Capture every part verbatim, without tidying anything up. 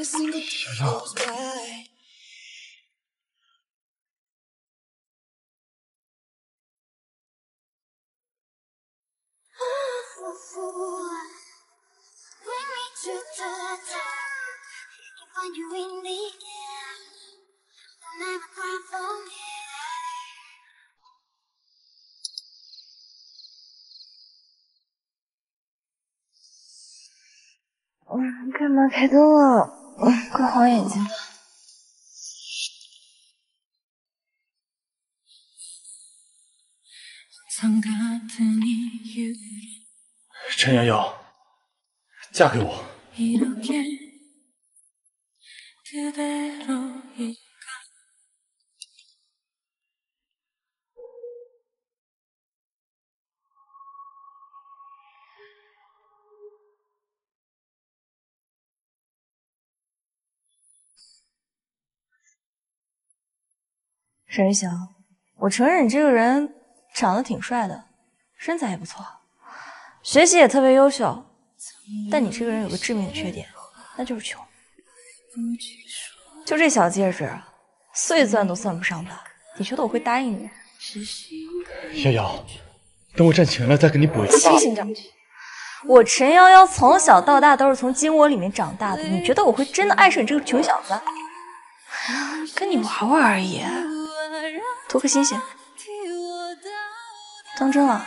小小， 嗯，干嘛开灯了？嗯，快晃眼睛。 陈瑶瑶，嫁给我。 沈玉祥，我承认你这个人长得挺帅的，身材也不错，学习也特别优秀，但你这个人有个致命的缺点，那就是穷。就这小戒指，碎钻都算不上吧？你觉得我会答应你？ 瑶瑶，等我站起来了再跟你补一个。 清醒点！我陈瑶瑶从小到大都是从金窝里面长大的，你觉得我会真的爱上你这个穷小子？跟你玩玩而已，图个新鲜。当真了？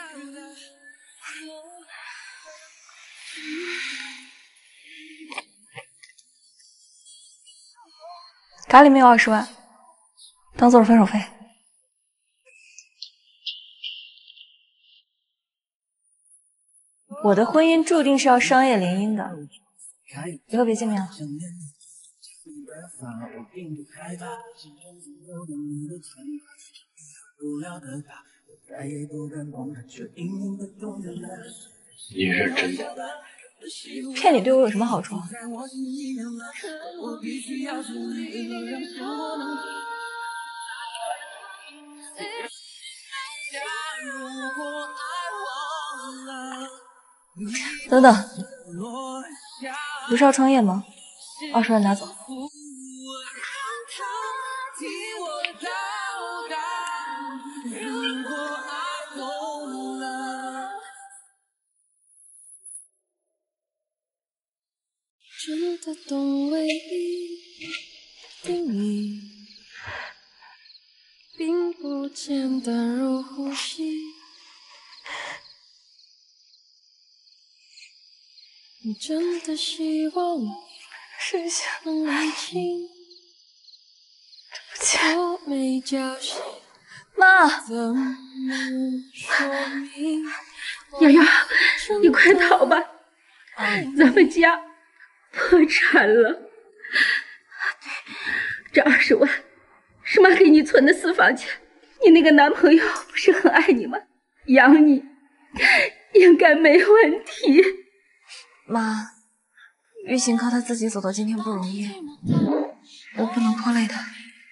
卡里面有二十万，当做是分手费。我的婚姻注定是要商业联姻的，以后别见面了。 你认真的？ 骗你对我有什么好处？等等，不是要创业吗？二十万拿走。 真的懂唯一定义，并不简单如呼吸。你真的希望剩下能理清， 对不起， 我没侥幸， 妈， 怎么说明？ 瑶瑶，你快逃吧，咱们家破产了。这二十万是妈给你存的私房钱，你那个男朋友不是很爱你吗？养你应该没问题。 妈，玉琴靠她自己走到今天不容易，我不能拖累她。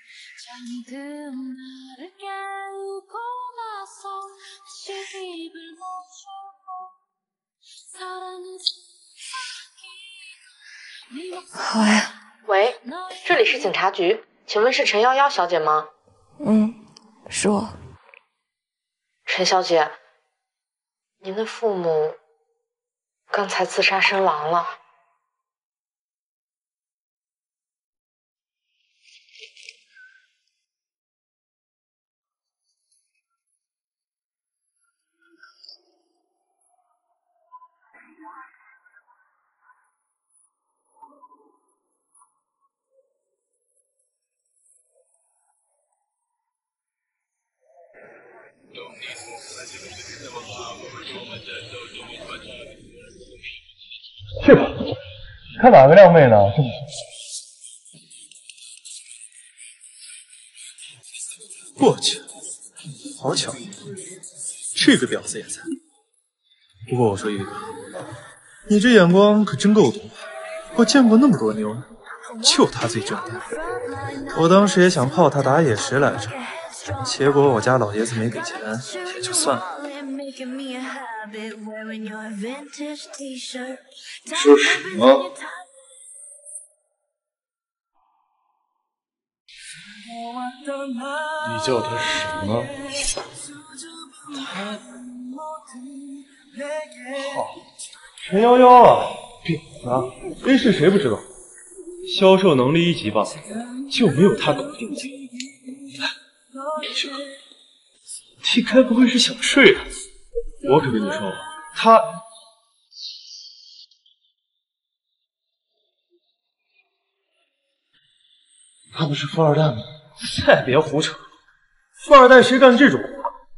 喂， 喂，这里是警察局，请问是陈幺幺小姐吗？ 嗯，是我。 陈小姐，您的父母刚才自杀身亡了。 去吧，看哪个靓妹呢？这么过去，好巧，这个婊子也在。不过我说玉哥，你这眼光可真够毒，我见过那么多妞，就她最正淡。我当时也想泡她打野时来着，结果我家老爷子没给钱，也就算了。 说什么？ 你叫他什么？好，陈幺幺啊，啊，真是谁不知道？销售能力一级棒，就没有他搞不定的。你该不会是想睡了？我可跟你说，他。 他不是富二代吗？再别胡扯！富二代谁干这种活？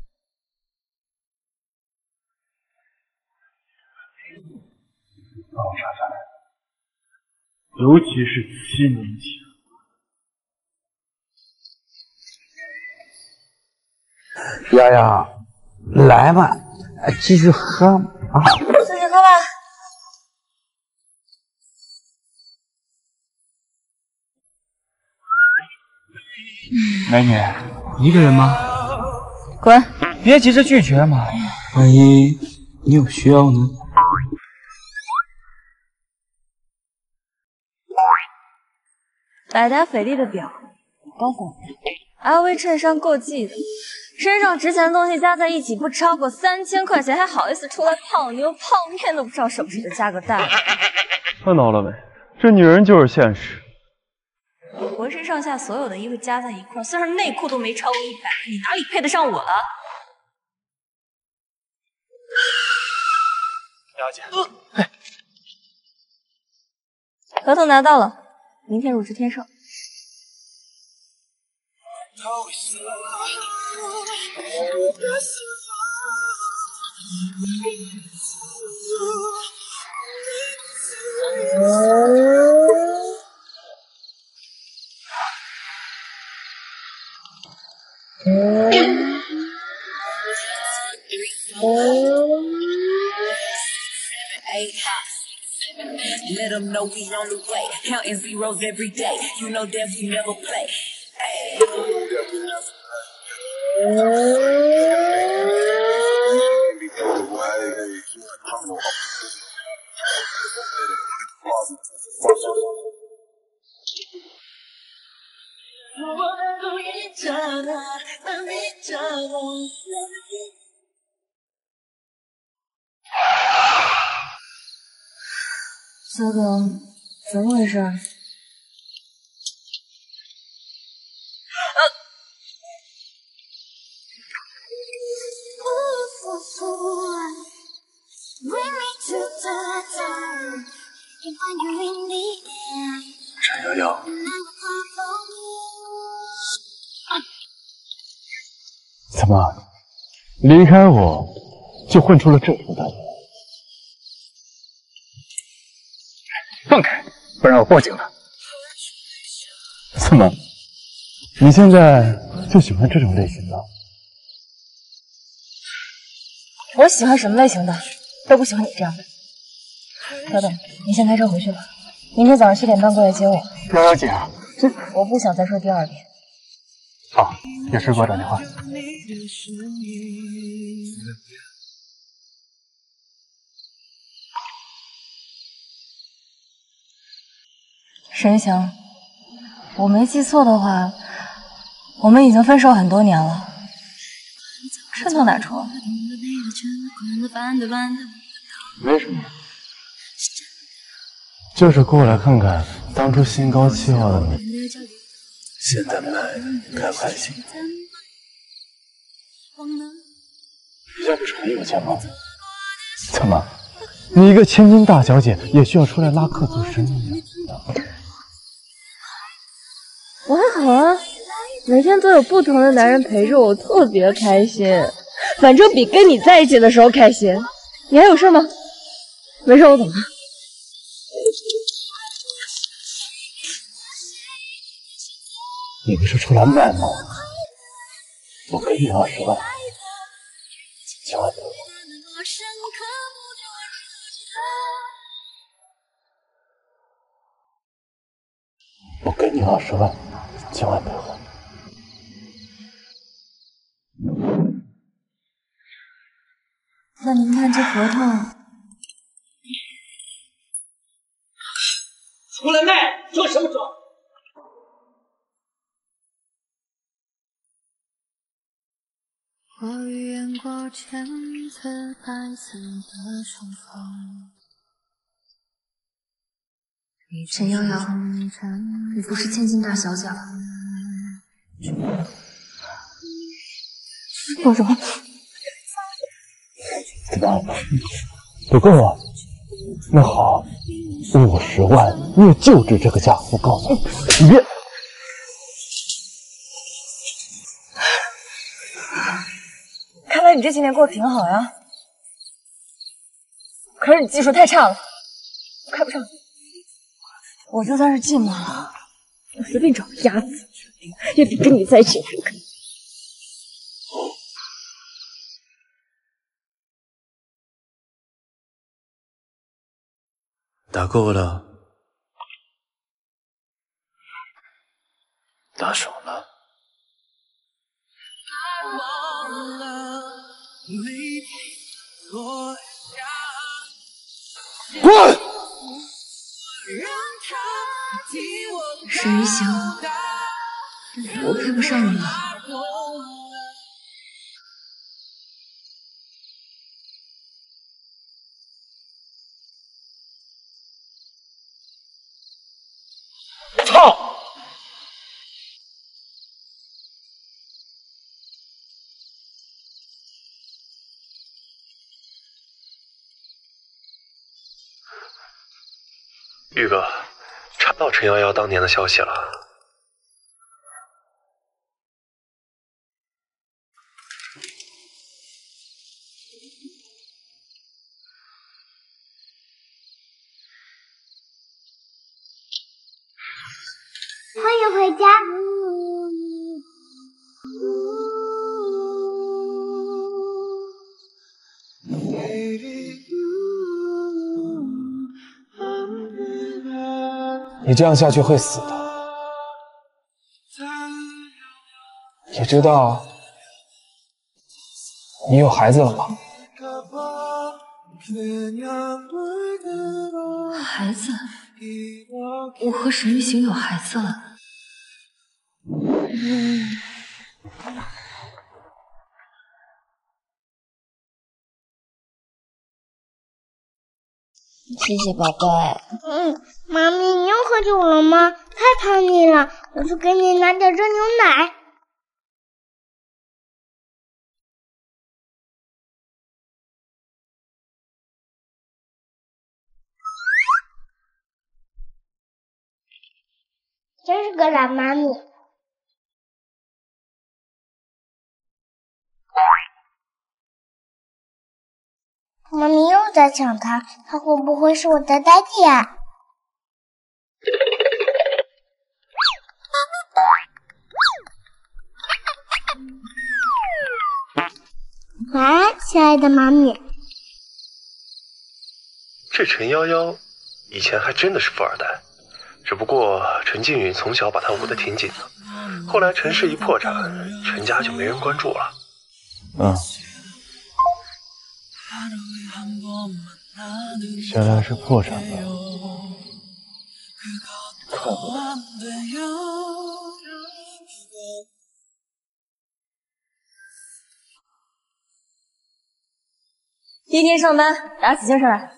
高傻三，尤其是七年级。 瑶瑶，来吧，继续喝啊！ 自己喝吧。 美女，一个人吗？ 滚！ 别急着拒绝嘛，万一你有需要呢？ 百达翡丽的表，高仿，L V 衬衫够记的，身上值钱的东西加在一起不超过三千块钱，还好意思出来泡妞？泡面都不知道舍不舍得加个蛋。 看到了没？这女人就是现实。 我浑身上下所有的衣服加在一块，虽然内裤都没超过一百，你哪里配得上我了？ 了解。 哎，合同拿到了，明天入职天盛。 Let them know we on the way. Counting zeros every day. You know that we never play. 小董，怎么回事？呃， 陈瑶瑶，怎么离开我就混出了这副大名？ 放开，不然我报警了。怎么，你现在就喜欢这种类型的？ 我喜欢什么类型的，都不喜欢你这样的。小董，你先开车回去吧，明天早上七点半过来接我。 瑶瑶姐，这我不想再说第二遍。 好，有事给我打电话。 沈玉祥，我没记错的话，我们已经分手很多年了。这从哪出？ 没什么，就是过来看看当初心高气傲的你，现在卖开不开心？你家不是很有钱吗？怎么，你一个千金大小姐也需要出来拉客做生意啊？ 我还好啊，每天都有不同的男人陪着我，我特别开心。反正比跟你在一起的时候开心。你还有事吗？没事，我走了。 你不是出来卖吗？我给你二十万，千万别。我给你二十万，千万别还。 那您看这合同， 出来卖，装什么装？ 我预言过千次百次的重逢。 陈瑶瑶，你不是千金大小姐了。做什么？ 怎么不够啊？那好，五十万，你也就治这个家。我告诉你，你别。 看来你这几年过得挺好呀。可是你技术太差了，我看不上你。我就算是寂寞了，我随便找个鸭子，也比跟你在一起难看。 打够了，打爽了。滚！ 沈玉行，我配不上你了。 操！ 玉哥，查到陈瑶瑶当年的消息了。 欢迎回家。 你这样下去会死的。你知道你有孩子了吗？ 孩子？我和沈玉行有孩子了。嗯。 谢谢宝贝。嗯，妈咪，你又喝酒了吗？太叛逆了，我去给你拿点热牛奶。真是个懒妈咪。妈咪又在抢他，他会不会是我的daddy呀？晚安，亲爱的妈咪。 这陈夭夭以前还真的是富二代，只不过陈静允从小把她捂得挺紧的，后来陈氏一破产，陈家就没人关注了。 嗯。原来是破产了，怪不得。 第一天上班，打起精神来。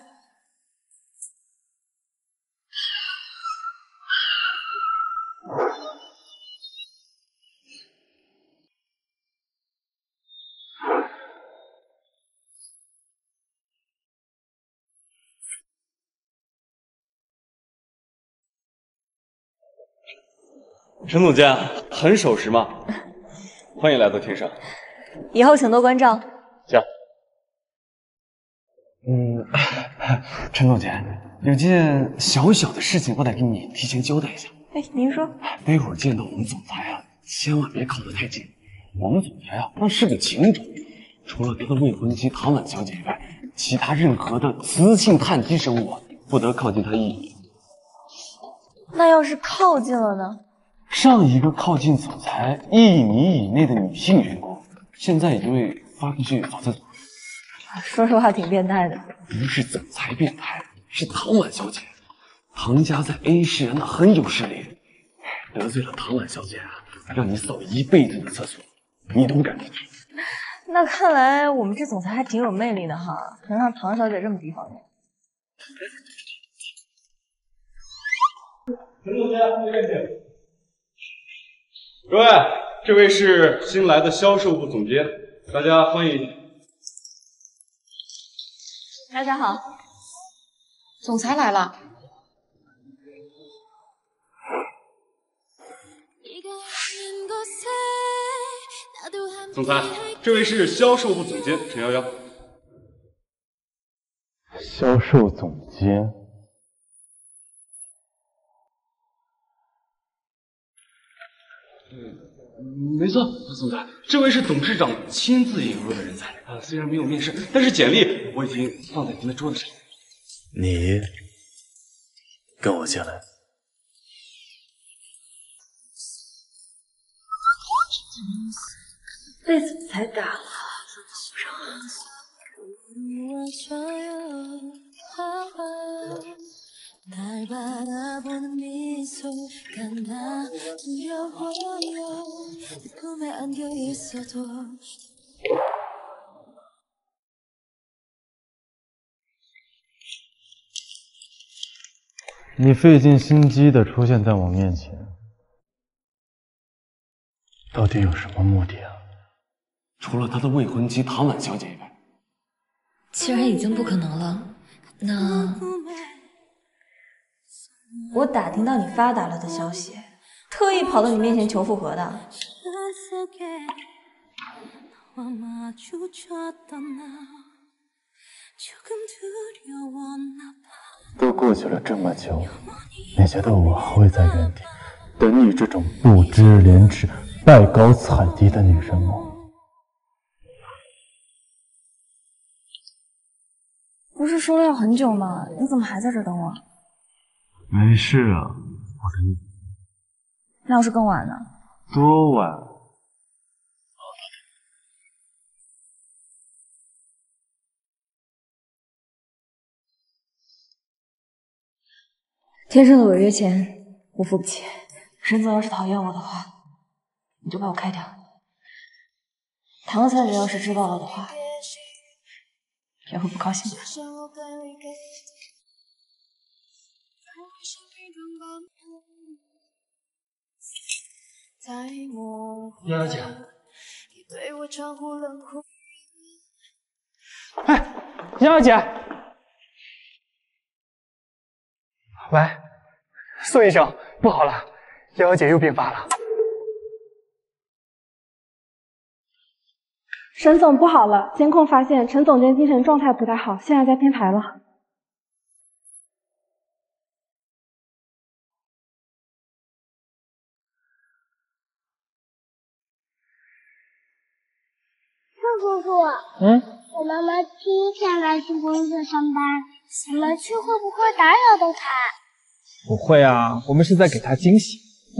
陈总监很守时嘛，欢迎来到天上。 以后请多关照。 行。嗯，陈总监，有件小小的事情，我得给你提前交代一下。 哎，您说。 待会儿见到我们总裁啊，千万别靠得太近。我们总裁啊，那是个情种，除了他的未婚妻唐婉小姐以外，其他任何的雌性碳基生物不得靠近他一米。 那要是靠近了呢？ 上一个靠近总裁一米以内的女性员工，现在已经被发出去扫厕所。 说实话，挺变态的。 不是总裁变态，是唐婉小姐。唐家在 A 市那很有势力，得罪了唐婉小姐啊，让你扫一辈子的厕所，你都不敢进去。 那看来我们这总裁还挺有魅力的哈，能让唐小姐这么提防你。 陈总监，这边请。各位，这位是新来的销售部总监，大家欢迎。 大家好， 总裁来了。 总裁，这位是销售部总监陈幺幺。 销售总监。 嗯，没错，总裁，这位是董事长亲自引入的人才啊。虽然没有面试，但是简历我已经放在您的桌子上。 你跟我进来。 被总裁打了， 你费尽心机的出现在我面前，到底有什么目的啊？ 除了他的未婚妻唐婉小姐以外， 既然已经不可能了，那我打听到你发达了的消息，特意跑到你面前求复合的。 都过去了这么久，你觉得我还会在原地等你这种不知廉耻、败高踩低的女人吗？ 不是说了要很久吗？你怎么还在这等我？ 没事啊，我等你。 那要是更晚呢？ 多晚？ 天生的违约钱我付不起，沈总要是讨厌我的话，你就把我开掉。唐小姐要是知道了的话，也会不高兴的。 幺幺姐， 哎，幺幺姐，喂，苏医生，不好了，幺幺姐又病发了。 沈总不好了，监控发现陈总监精神状态不太好，现在在编排了。 陈叔叔， 嗯， 我妈妈第一天来去公司上班，我们去会不会打扰到她？ 不会啊，我们是在给她惊喜。嗯，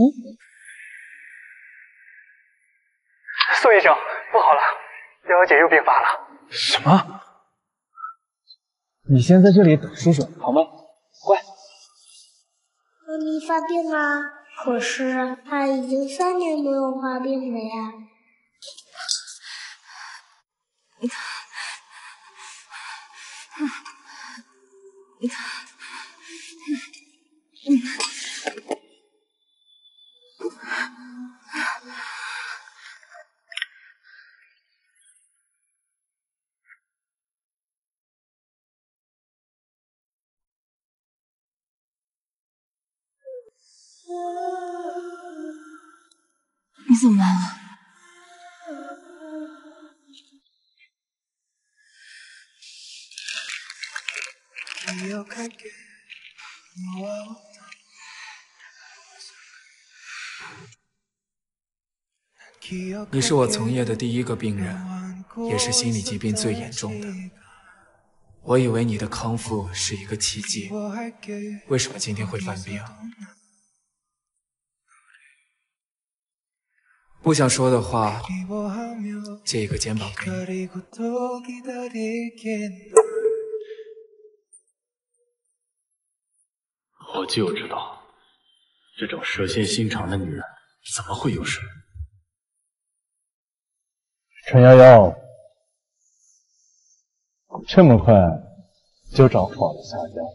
苏医生，不好了，幺幺姐又病发了。什么？你先在这里等叔叔好吗？乖。 妈咪发病了，可是她已经三年没有发病了呀。 你怎么来了？ 你是我从业的第一个病人，也是心理疾病最严重的。我以为你的康复是一个奇迹，为什么今天会犯病？不想说的话，借一个肩膀给你。 我就知道，这种蛇蝎心肠的女人怎么会有事？陈瑶瑶， 这么快就找好了下家？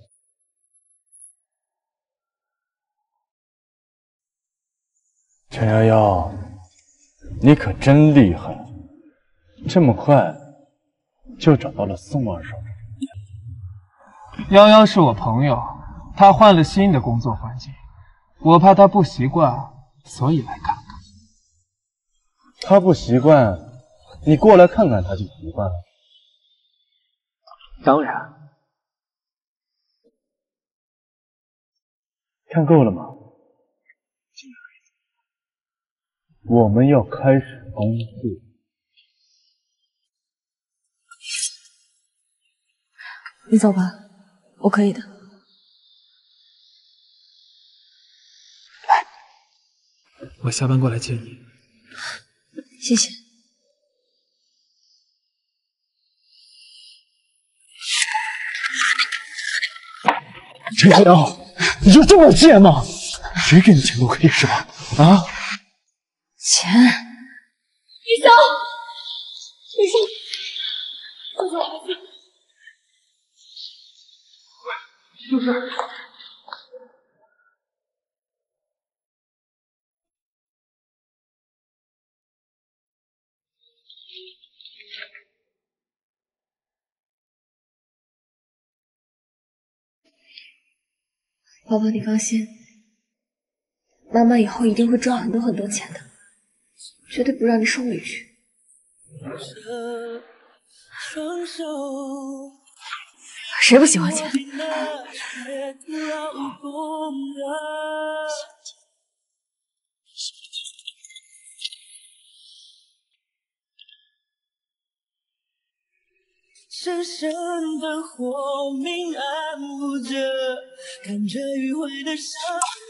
陈瑶瑶，你可真厉害，这么快就找到了宋二少。 夭夭是我朋友，他换了新的工作环境，我怕他不习惯，所以来看看。 他不习惯，你过来看看他就习惯了。 当然。 看够了吗？我们要开始工作。 你走吧，我可以的。 来，我下班过来接你。 谢谢。 陈瑶瑶，你就这么贱吗？谁给你钱都可以是吧？啊？ 钱？ 雨潇，雨潇，救救我孩子！ 就是。 宝宝，你放心，妈妈以后一定会赚很多很多钱的，绝对不让你受委屈。谁不喜欢钱？ 深深的火明暗舞着，看着迂回的伤。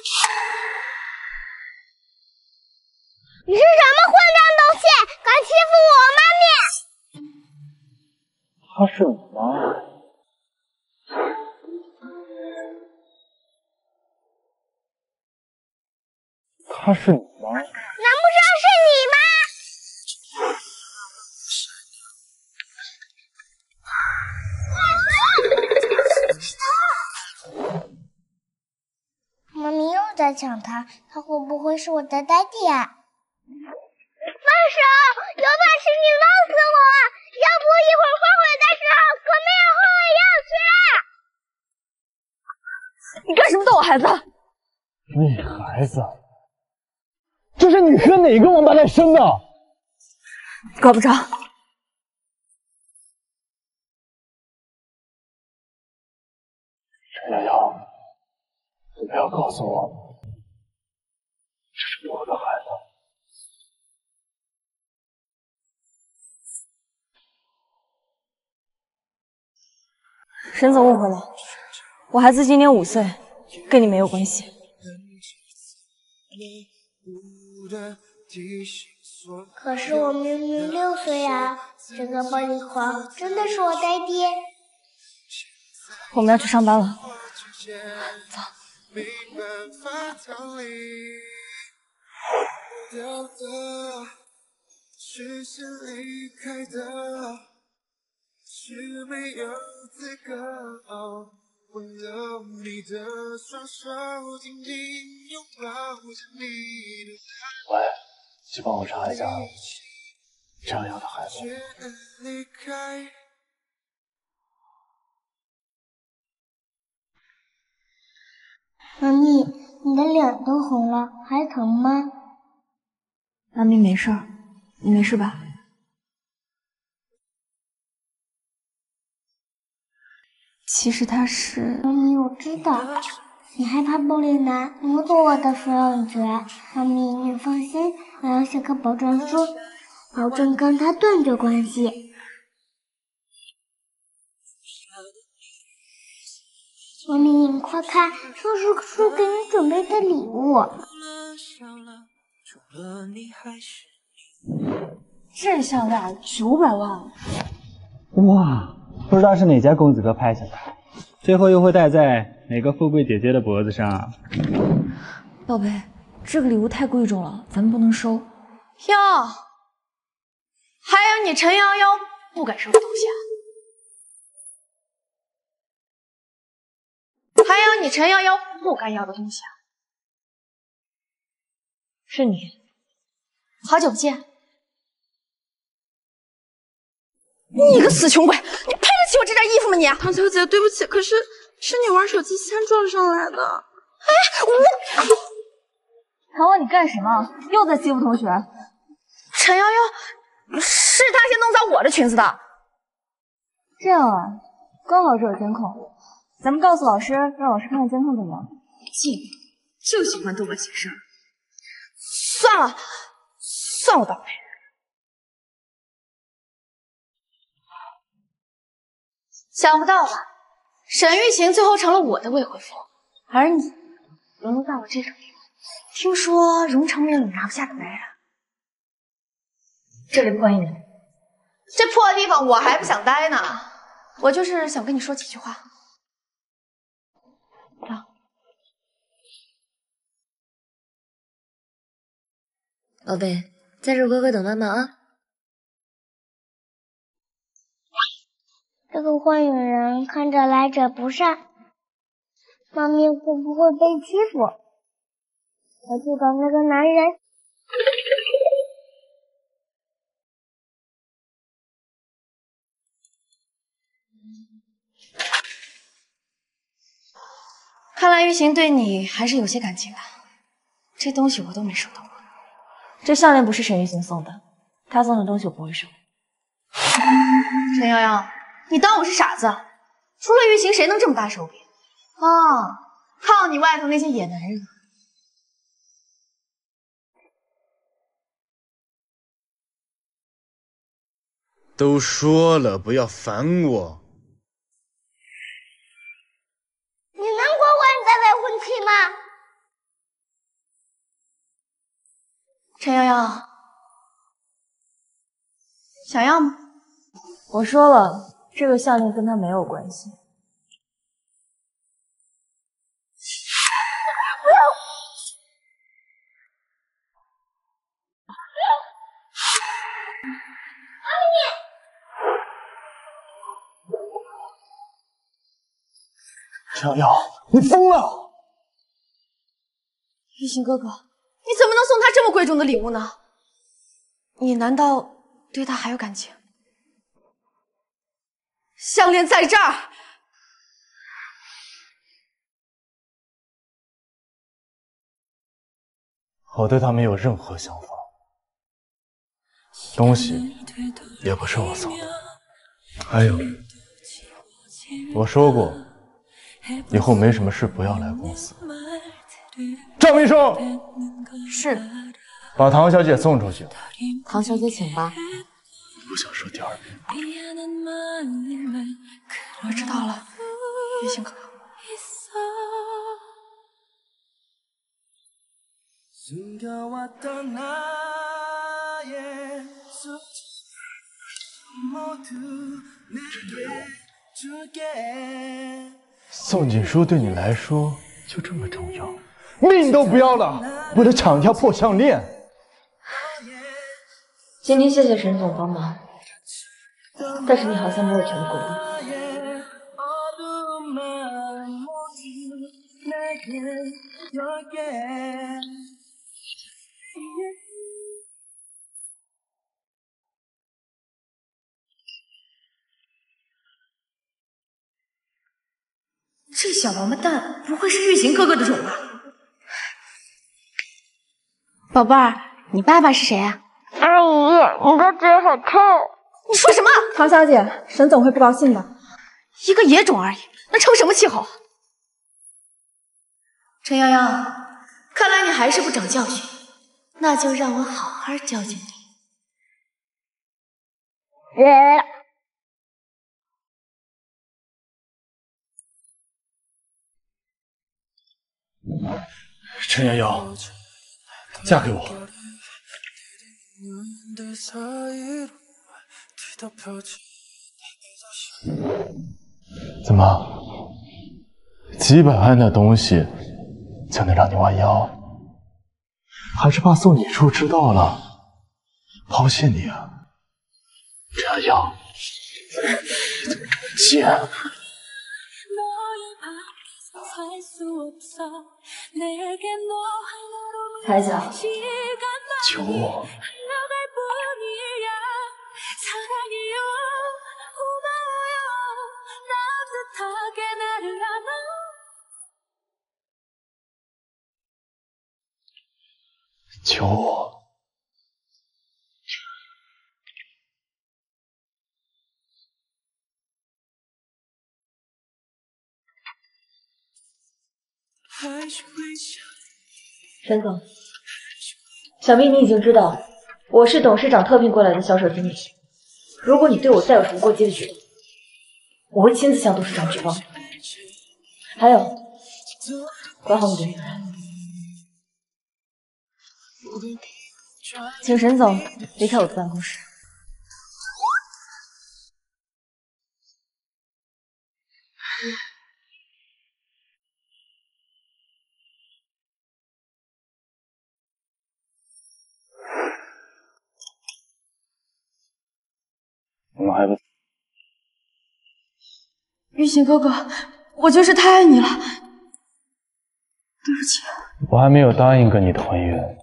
你是什么混账东西，敢欺负我妈咪！ 她是你妈。她是你妈？ 难不成是你吗？妈咪又在抢他，他会不会是我的爹地啊？放手！有本事你弄死我！要不一会儿放回的时候，革命后要去！ 你干什么动我孩子？ 你孩子，这是你和哪个王八蛋生的？ 管不着。 陈瑶瑶，你不要告诉我，这是我的孩子。 沈总误会了，我孩子今年五岁，跟你没有关系。 可是我明明六岁啊！这个暴力狂真的是我爹爹。 我们要去上班了，走。 是没有资格为了你的双手紧紧拥抱着你的。 喂，去帮我查一下张瑶的孩子。 妈咪，你的脸都红了，还疼吗？ 妈咪没事儿，你没事吧？其实他是…… 妈咪，我知道，你害怕玻璃男夺走我的所有权。妈咪，你放心，我要写个保证书，保证跟他断绝关系。妈咪，你快看，这是叔给你准备的礼物。 这项链九百万！ 哇！不知道是哪家公子哥拍下的，最后又会戴在哪个富贵姐姐的脖子上？ 宝贝，这个礼物太贵重了，咱们不能收。 哟，还有你陈瑶瑶不敢收的东西啊？ 还有你陈瑶瑶不该要的东西啊！是你，好久不见。你个死穷鬼，你配得起我这件衣服吗你？ 唐小姐，对不起，可是是你玩手机先撞上来的。 哎，我喊我你干什么？又在欺负同学？陈瑶瑶，是她先弄脏我的裙子的。这样啊，刚好这有监控，咱们告诉老师，让老师看看监控怎么样？贱，就喜欢逗我起事儿。算了，算我倒霉。想不到吧，沈玉琴最后成了我的未婚夫，而你沦落到我这种地步。听说荣城没有你拿不下的男人，这里不欢迎人。这破地方我还不想待呢，我就是想跟你说几句话。走。 宝贝，在这乖乖等妈妈啊。 这个坏女人看着来者不善，妈咪会不会被欺负？我去找那个男人。 看来玉行对你还是有些感情的，这东西我都没收到过。这项链不是沈玉行送的，他送的东西我不会收。陈瑶瑶，你当我是傻子？除了玉行，谁能这么大手笔？啊，靠你外头那些野男人。 都说了不要烦我。 你能管管你的未婚妻吗？ 陈瑶瑶，想要吗？我说了，这个项链跟他没有关系。 不要！ 陈瑶瑶，你疯了！ 玉行哥哥，你怎么能送他这么贵重的礼物呢？你难道对他还有感情？项链在这儿。 我对他没有任何想法，东西也不是我送的。还有，我说过，以后没什么事不要来公司。赵秘书， 是。 把唐小姐送出去。 唐小姐，请吧。 不想说第二遍。 我知道了，玉行哥哥。 宋锦书对你来说就这么重要？命都不要了，为了抢一条破项链。 今天谢谢沈总帮忙，但是你好像没有全部功。 这小王八蛋不会是玉行哥哥的种吧？宝贝儿，你爸爸是谁啊？ 阿姨，你的嘴好臭！ 你说什么？ 唐小姐，沈总会不高兴的。 一个野种而已，能成什么气候？陈瑶瑶，看来你还是不长教训，那就让我好好教训你。 呃陈瑶瑶，嫁给我。怎么，几百万的东西就能让你弯腰？还是怕宋锦书知道了抛弃你啊？陈瑶瑶，你怎么这么贱？ 台长， 求我。 求我！ 陈总，想必你已经知道，我是董事长特聘过来的销售经理。如果你对我再有什么过激的举动，我会亲自向董事长举报。还有，管好你的女人。 请沈总离开我的办公室。 我们还不…… 玉行哥哥，我就是太爱你了，对不起。 我还没有答应跟你的婚约。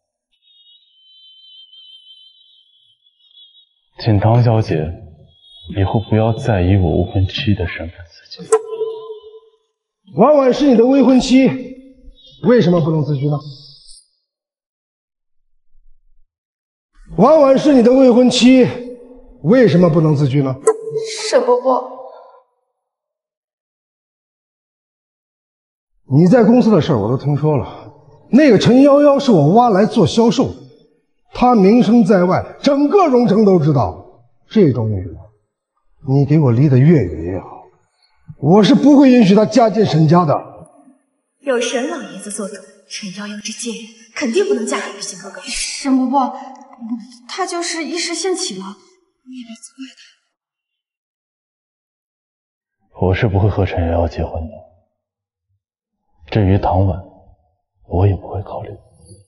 请唐小姐以后不要再以我未婚妻的身份自居。 婉婉是你的未婚妻，为什么不能自居呢？婉婉是你的未婚妻，为什么不能自居呢？ 沈伯伯， 你在公司的事我都听说了，那个陈夭夭是我挖来做销售的。 她名声在外，整个荣城都知道。这种女人，你给我离得越远越好。我是不会允许她嫁进沈家的。 有沈老爷子做主，陈夭夭这贱人肯定不能嫁给玉行哥哥。沈伯伯，她就是一时兴起了，你也别责怪她。 我是不会和陈瑶瑶结婚的。至于唐婉，我也不会考虑。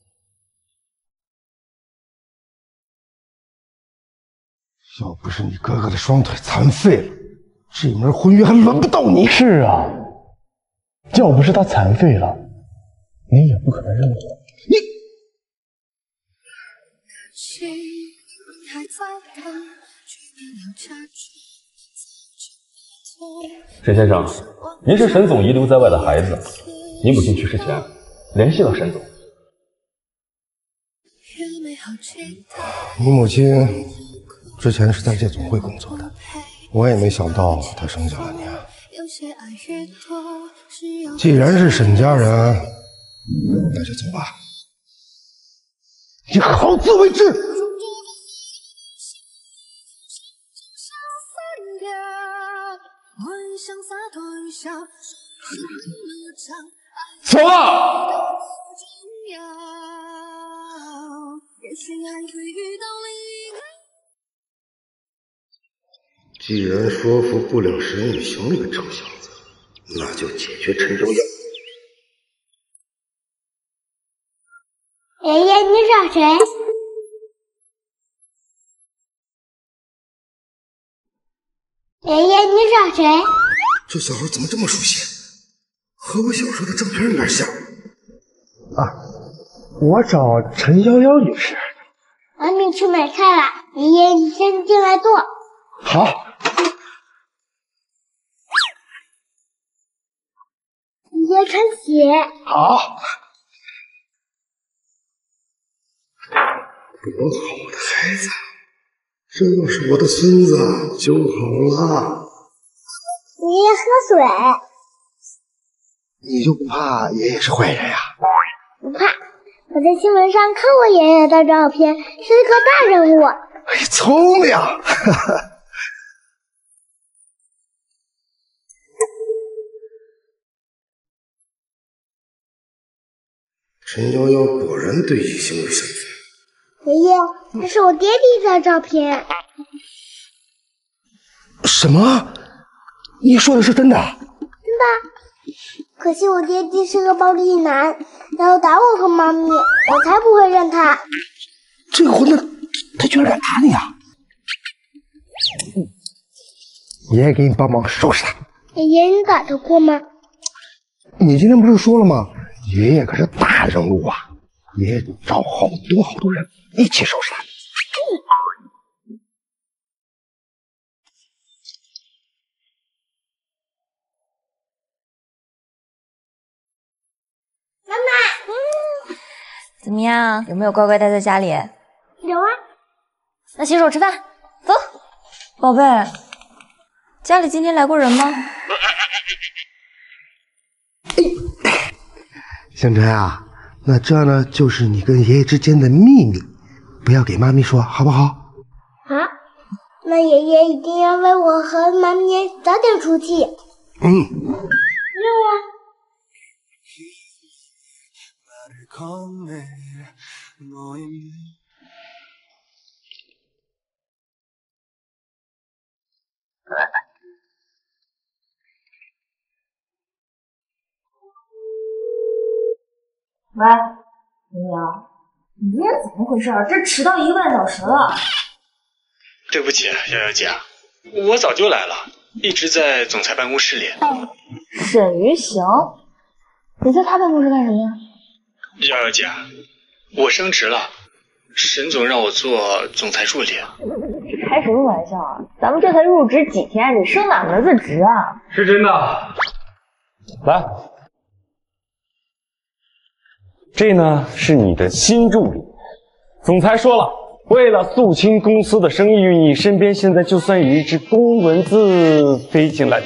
要不是你哥哥的双腿残废了，这门婚约还轮不到你。 是啊，要不是他残废了，你也不可能认我。你沈先生，您是沈总遗留在外的孩子，您母亲去世前联系了沈总。 你母亲。 之前是在夜总会工作的，我也没想到她生下了你啊。既然是沈家人，那就走吧。你好自为之。 走吧。 既然说服不了沈雨雄那个臭小子，那就解决陈昭耀。 爷爷，你找谁？爷爷，你找谁？ 这小孩怎么这么熟悉？和我小时候的照片有点像。啊，我找陈夭夭女士。 妈咪去买菜了，爷爷你先进来坐。 好。 爷穿鞋。 好。多好的孩子，这要是我的孙子就好了。 爷爷喝水。 你就不怕爷爷是坏人呀？ 不怕，我在新闻上看过爷爷的照片，是个大人物。 哎，聪明。哈哈。 陈夭夭果然对异性有兴趣。 爷爷，这是我爹地的照片。 什么？你说的是真的？ 真的。可惜我爹地是个暴力男，要打我和妈咪，我才不会认他。 这个混蛋，他居然敢打你啊！爷爷给你帮忙收拾他。 爷爷，你打得过吗？ 你今天不是说了吗？爷爷可是大人物啊，爷爷找好多好多人一起收拾他。 妈妈， 嗯，怎么样？有没有乖乖待在家里？ 有啊。 那洗手吃饭，走。宝贝，家里今天来过人吗？ 香晨啊，那这呢就是你跟爷爷之间的秘密，不要给妈咪说，好不好？ 啊，那爷爷一定要为我和妈咪早点出气。 嗯。 是啊。 喂，林瑶，你今天怎么回事？这迟到一个半小时了。 对不起，瑶瑶姐，我早就来了，一直在总裁办公室里。 沈于行，你在他办公室干什么呀？ 瑶瑶姐，我升职了，沈总让我做总裁助理。 开什么玩笑啊！咱们这才入职几天，你升哪门子职啊？ 是真的。 来，这呢是你的新助理。总裁说了，为了肃清公司的声誉，你身边现在就算有一只公蚊子飞进来，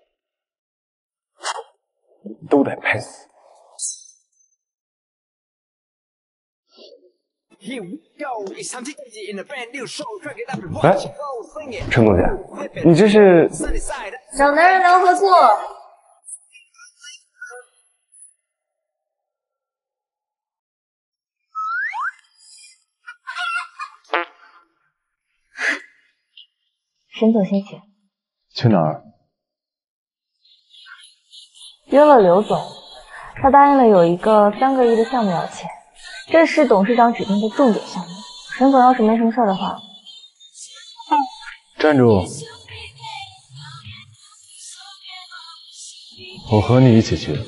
都得拍死。哎，陈总监，你这是找男人聊合作。沈总先去。 去哪儿？ 约了刘总，他答应了有一个三个亿的项目要签，这是董事长指定的重点项目。沈总要是没什么事的话， 站住！我和你一起去。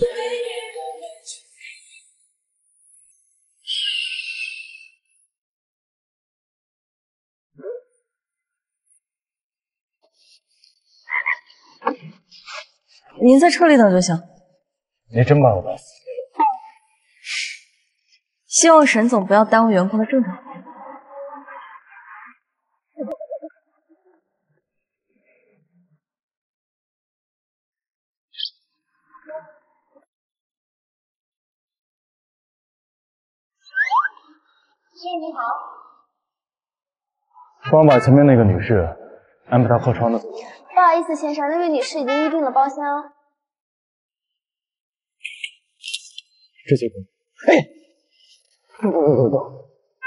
您在车里等就行。 你真把我当死人？ 希望沈总不要耽误员工的正常活动。 先生你好。 帮我把前面那个女士安排到客舱的。 不好意思，先生，那位女士已经预定了包厢。 这就够。哎，走走走走。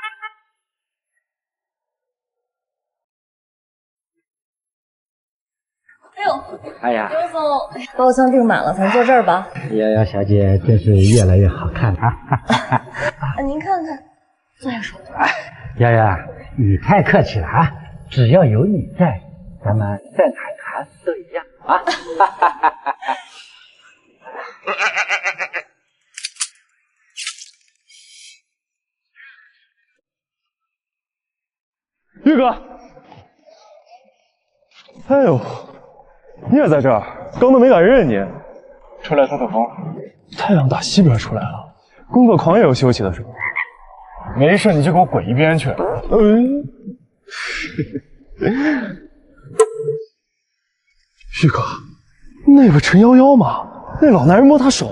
哎呦， 哎呀， 刘总，包厢订满了，咱坐这儿吧。 瑶瑶小姐真是越来越好看了啊！ 啊，您看看，坐下说。 瑶瑶，你太客气了啊！只要有你在，咱们在哪谈都一样啊！ 玉哥，哎呦，你也在这儿，刚都没敢认你。出来透透风。太阳打西边出来了，工作狂也有休息的时候。没事你就给我滚一边去。嗯。玉哥，那不陈夭夭吗？那老男人摸她手。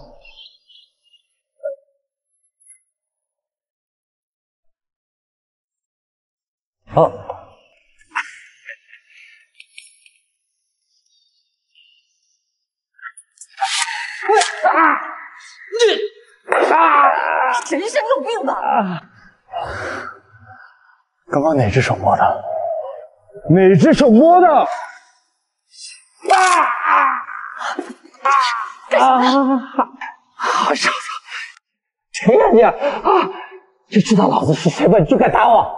好。 啊！你啊！陈医生，你有病吧？啊！ 刚刚哪只手摸的？哪只手摸的？啊啊啊！好小子，谁呀你？啊！就知道老子是谁吧，你就敢打我？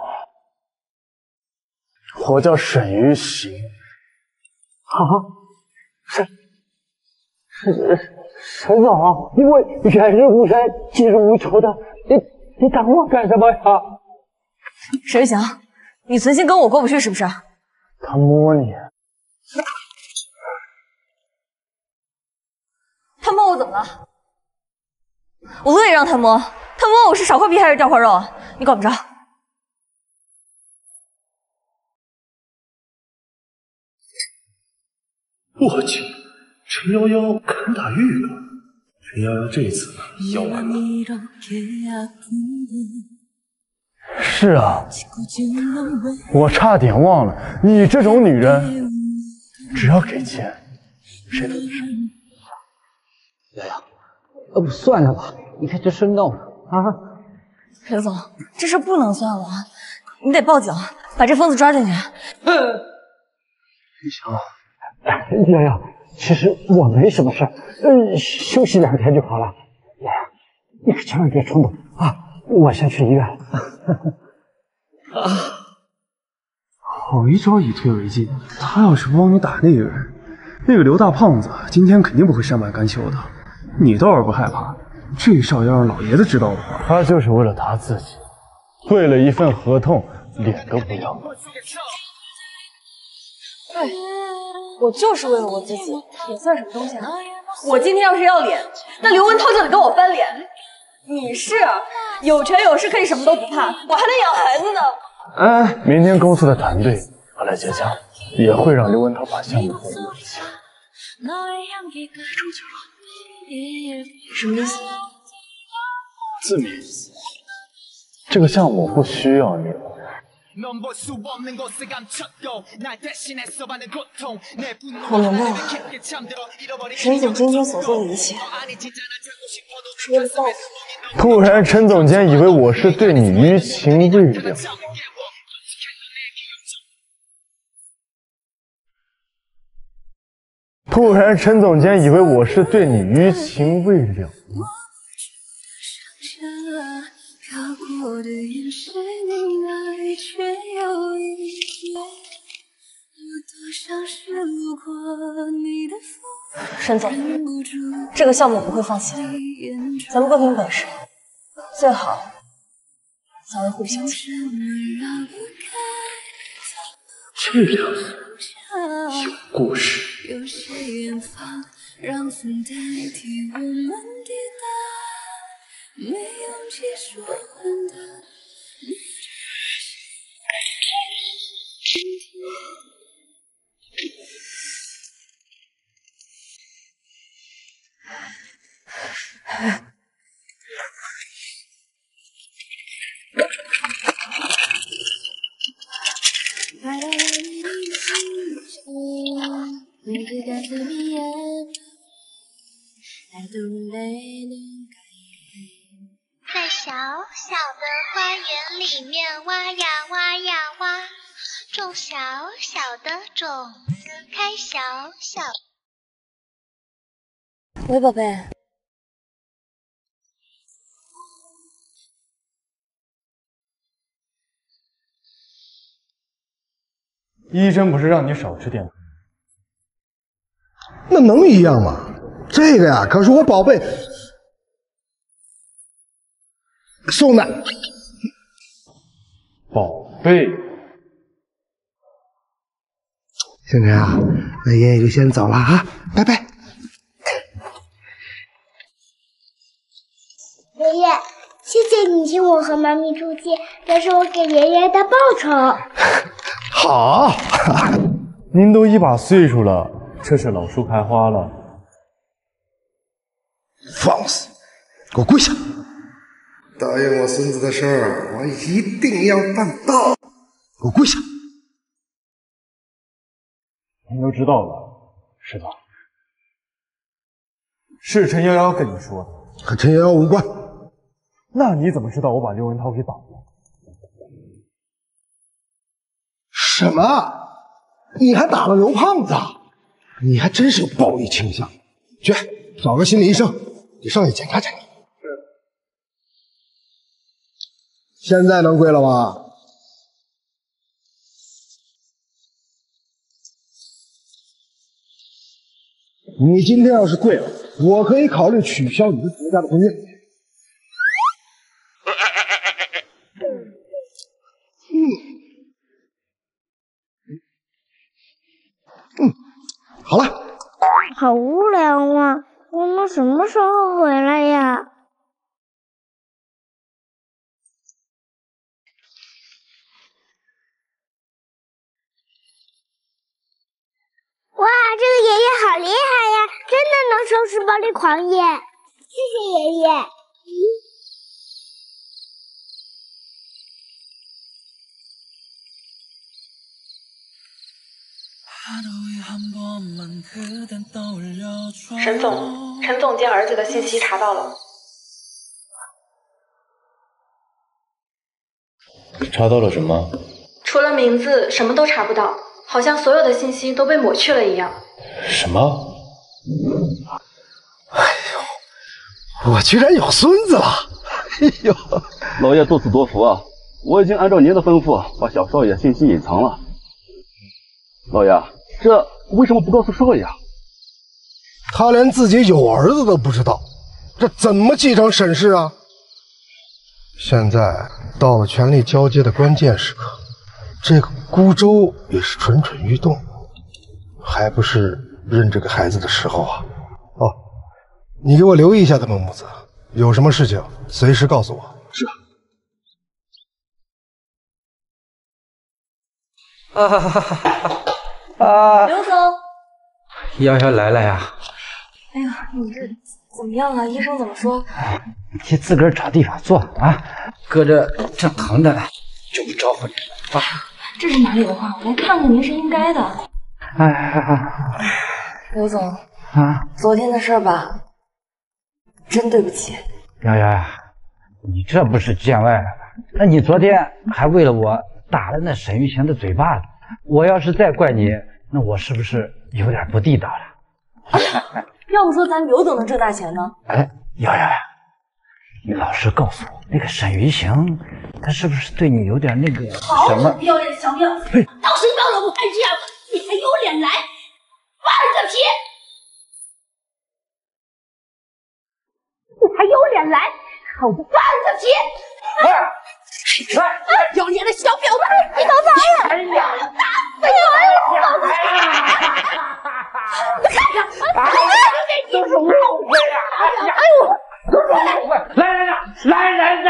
我叫沈于行。啊？是是陈总，你我远日无冤，近日无仇的，你你打我干什么呀？ 沈玉祥，你存心跟我过不去是不是？ 他摸你， 他摸我怎么了？我乐意让他摸，他摸我是少块皮还是掉块肉啊？你管不着。 我去，陈夭夭敢打玉哥，陈夭夭这次要完了。 是啊，我差点忘了，你这种女人，只要给钱，谁都能上。 瑶瑶，要不算了吧，你看这生闹的啊！ 沈总，这事不能算完，你得报警，把这疯子抓进去。 玉祥，瑶瑶，其实我没什么事，呃，休息两天就好了。瑶瑶，你可千万别冲动啊！我先去医院。 啊！好一招以退为进，他要是帮你打那个人，那个刘大胖子今天肯定不会善罢甘休的。你倒是不害怕，这事要让老爷子知道的话， 他就是为了他自己，为了一份合同，脸都不要。 对，我就是为了我自己，脸算什么东西啊？我今天要是要脸，那刘文涛就得跟我翻脸。你是有权有势，可以什么都不怕，我还得养孩子呢。 哎，明天公司的团队要来结账，也会让刘文涛把项目和我一起。 别出去了。什么意思？ 字面意思。这个项目不需要你了。 我明白了，沈总今天所做的一切，是为了报复。 突然，陈总监以为我是对你余情未了。突然，陈总监以为我是对你余情未了。 沈总，这个项目不会放弃的，咱们各凭本事，最好早日互不相欠。 这样子有故事。 有些远方，让风代替我们抵达，没勇气说完的。 在小小的花园里面挖呀挖呀挖，种小小的种子，开小小。 喂，宝贝。 医生不是让你少吃淀粉？ 那能一样吗？这个呀，可是我宝贝送的。 宝贝， 星辰啊，那爷爷就先走了啊，拜拜。 爷爷，谢谢你请我和妈咪出去，这是我给爷爷的报酬。 好， 您都一把岁数了，这是老树开花了。 放肆！给我跪下！ 答应我孙子的事儿，我一定要办到。 给我跪下！ 您都知道了，是吧？是陈瑶瑶跟你说的， 和陈瑶瑶无关。 那你怎么知道我把刘文涛给打了？ 什么？你还打了刘胖子？你还真是有暴力倾向。去找个心理医生，你上去检查检查。现在能跪了吧？你今天要是跪了， 我可以考虑取消你们国家的婚约。嗯，好了。 好无聊啊！我们什么时候回来呀？哇，这个爷爷好厉害呀！真的能收拾暴力狂野，谢谢爷爷。 沈总，陈总监儿子的信息查到了。 查到了什么？ 除了名字，什么都查不到，好像所有的信息都被抹去了一样。 什么？ 我居然有孙子了！哎呦， 老爷多赐多福啊！我已经按照您的吩咐，把小少爷信息隐藏了。老爷，这为什么不告诉少爷啊？ 他连自己有儿子都不知道，这怎么继承沈氏啊？现在到了权力交接的关键时刻，这个孤舟也是蠢蠢欲动，还不是认这个孩子的时候啊！哦，你给我留意一下他们母子，有什么事情随时告诉我。是。 啊哈哈哈哈！啊， 刘总， 瑶瑶来了呀！ 哎呀，你这怎么样啊？医生怎么说？ 你去自个儿找地方坐啊，搁这正疼的就不招呼你了啊！ 这是哪里的话？我来看看您是应该的。 哎哎哎， 刘总啊， 昨天的事儿吧，真对不起。 瑶瑶呀，你这不是见外了吗？那你昨天还为了我打了那沈玉贤的嘴巴子，我要是再怪你，那我是不是有点不地道了？ 要不说咱刘总能挣大钱呢？ 哎，瑶瑶呀，你老实告诉我，那个沈玉行，他是不是对你有点那个什么？ 不要脸的小婊子！当谁当老婆还这样，你还有脸来？放个屁！你还有脸来？还不放个屁！ 来来， 有脸的小婊子，你搞啥呀？哎呀，打死你！老子！ 哎呀，都是误会呀！哎呀，哎呦，都是误会！来人呐，来人呐！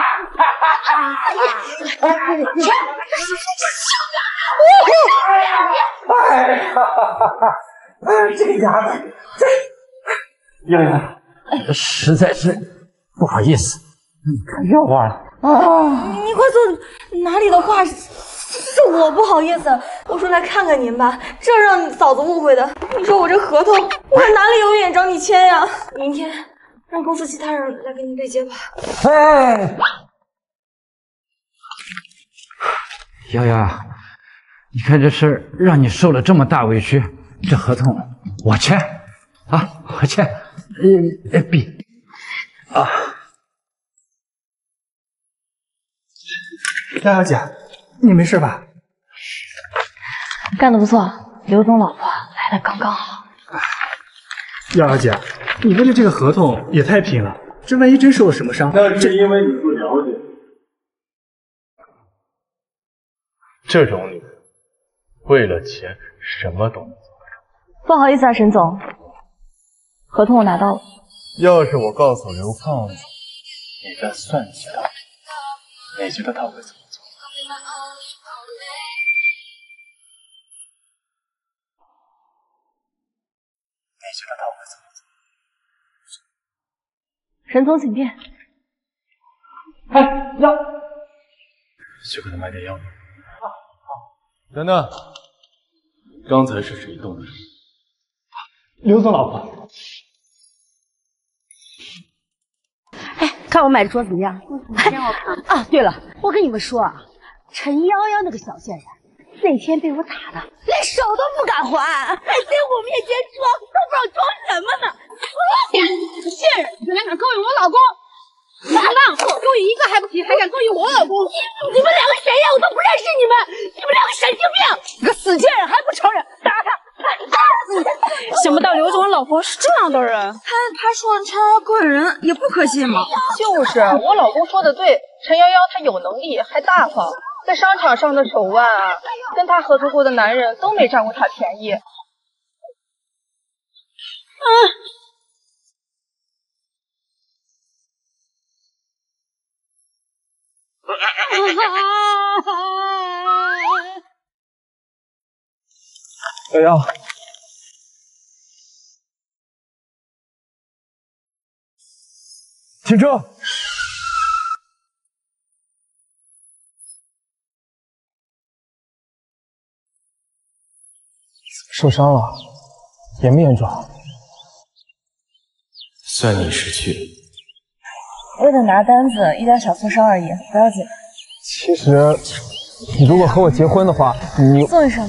哎呀，哎呀，哎，这个丫头，这瑶瑶，实在是不好意思，你看药忘了。 啊！你快坐，哪里的话是是我不好意思，我说来看看您吧，这让嫂子误会的。你说我这合同，我还哪里有脸找你签呀？明天让公司其他人来给你对接吧。 哎，瑶瑶，你看这事让你受了这么大委屈，这合同我签啊，我签。呃，笔啊。 瑶瑶姐，你没事吧？ 干得不错，刘总老婆来的刚刚好。 瑶瑶姐，你为了这个合同也太拼了，这万一真受了什么伤， 那是因为你不了解。这种女人，为了钱什么都能做。 不好意思啊，沈总，合同我拿到了。 要是我告诉刘胖子，你再算计他，你觉得他会怎么做？你觉得他会怎么做？ 沈总，请便。 哎，药， 去给他买点药。等等，刚才是谁动的手？ 刘总老婆。 看我买的桌子怎么样？真好看啊！对了，我跟你们说啊，陈夭夭那个小贱人，那天被我打的连手都不敢还，还在我面前装，都不知道装什么呢！贱人，竟然敢勾引我老公！浪浪，勾引一个还不行，还敢勾引我老公！你们两个谁呀？我都不认识你们！你们两个神经病！你个死贱人还不承认！打他！打死你！小想不到刘总老婆是这样的人。他他说陈瑶瑶个人也不可信嘛。 就是我老公说的对，陈瑶瑶她有能力还大方，在商场上的手腕啊，跟她合作过的男人都没占过她便宜。嗯。 瑶瑶，停车！受伤了，严不严重？ 算你识趣。 为了拿单子，一点小挫伤而已，不要紧。 其实，你如果和我结婚的话，你宋医生，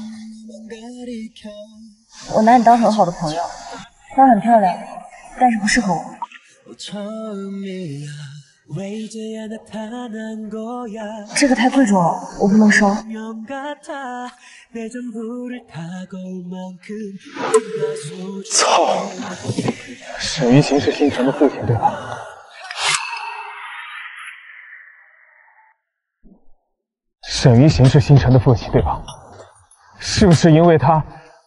我拿你当很好的朋友，她很漂亮，但是不适合我。这个太贵重了，我不能收。 操！沈于晴是星辰的父亲，对吧？沈于晴是星辰的父亲，对吧？是不是因为他？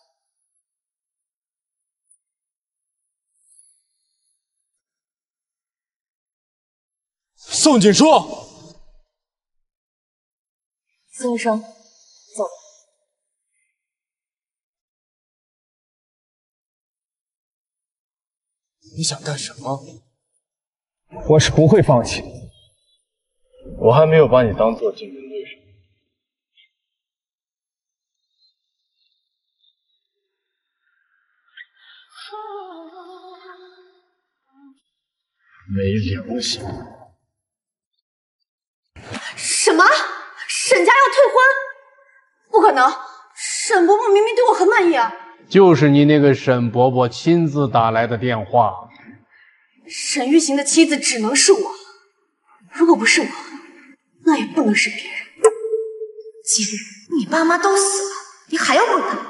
宋锦书， 宋医生，走。 你想干什么？ 我是不会放弃的。 我还没有把你当做竞争对手。没良心！ 什么？沈家要退婚？不可能！沈伯伯明明对我很满意啊！ 就是你那个沈伯伯亲自打来的电话。 沈玉行的妻子只能是我，如果不是我，那也不能是别人。今日你爸妈都死了，你还要滚呢？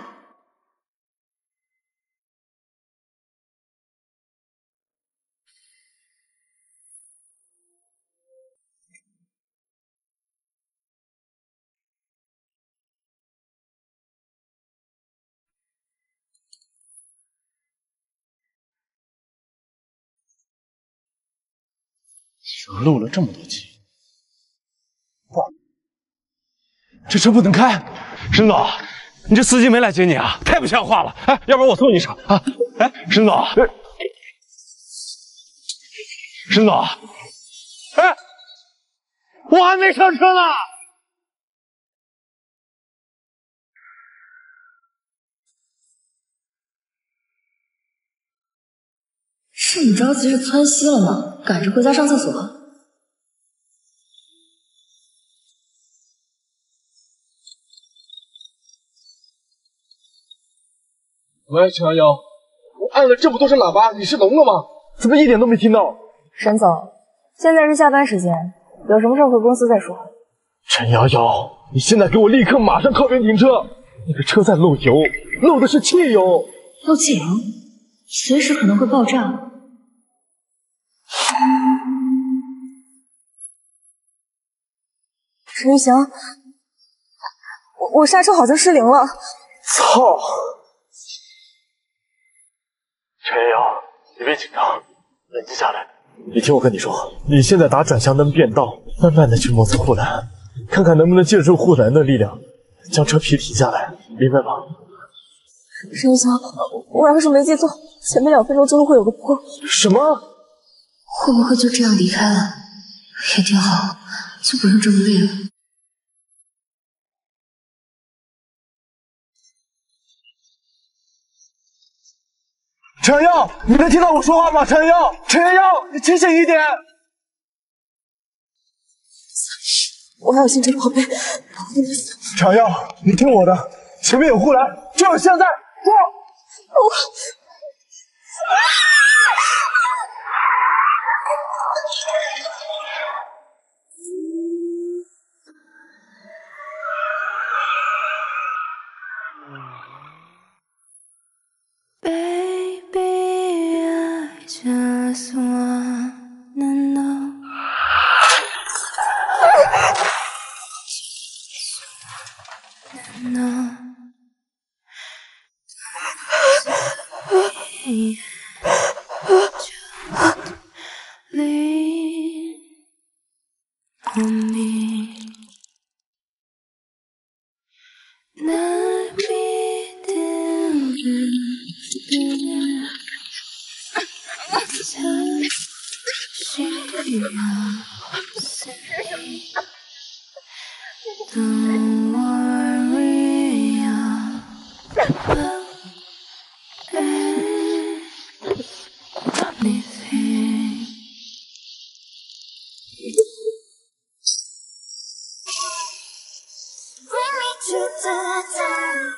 漏了这么多气， 不，这车不能开。 沈总，你这司机没来接你啊？太不像话了！哎，要不然我送你一程啊？哎，沈总，沈总，哎，我还没上车呢。 是你着急是窜稀了吗？赶着回家上厕所。 喂，陈瑶瑶，我按了这么多声喇叭，你是聋了吗？怎么一点都没听到？ 沈总，现在是下班时间，有什么事回公司再说。 陈瑶瑶，你现在给我立刻马上靠边停车！那个车在漏油，漏的是汽油。 漏汽油，随时可能会爆炸。 沈玉祥，我我刹车好像失灵了。 操！陈瑶瑶，你别紧张，冷静下来。你听我跟你说，你现在打转向灯变道，慢慢的去摩擦护栏，看看能不能借助护栏的力量将车皮停下来，明白吗？ 沈玉祥，我要是没记错，前面两分钟之后会有个坡。 什么？ 会不会就这样离开了？也挺好，就不用这么累了。 陈瑶，你能听到我说话吗？陈瑶，陈瑶，你清醒一点！ 我还有行程宝贝， 陈瑶，你听我的，前面有护栏，就是现在，过！ 我。 被你离我迷，那必定需要 Don't worry about anything. Bring me to the time.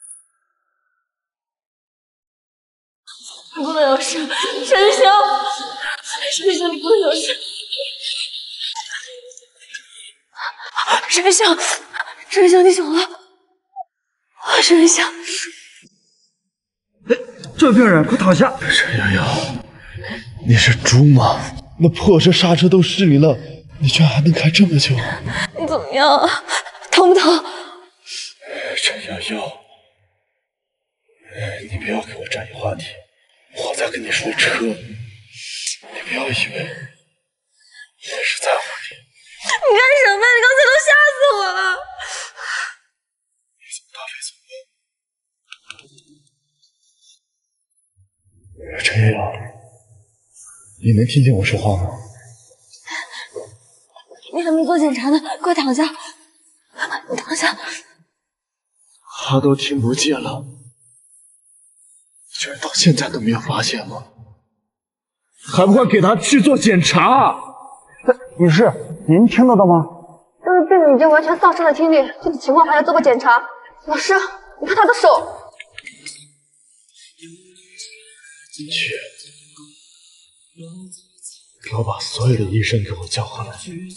你不能有事，陈玉香，陈玉香，你不能有事。陈玉香，陈玉香，你醒了！啊，陈玉香， 这位病人，快躺下！ 陈瑶瑶，你是猪吗？那破车刹车都失灵了，你居然还能开这么久？ 你怎么样啊？疼不疼？ 陈瑶瑶，你不要给我转移话题，我在跟你说车，你不要以为我是在乎你。 你干什么？你刚才都吓死我了！ 你怎么大费周章？陈瑶瑶，你能听见我说话吗？ 你还没做检查呢，快躺下！你躺下。 他都听不见了，居然到现在都没有发现吗？还不快给他去做检查！ 女士，您听得到吗？ 这位病人已经完全丧失了听力，具体情况还要做个检查。老师，你看他的手。 去，给我把所有的医生给我叫过来。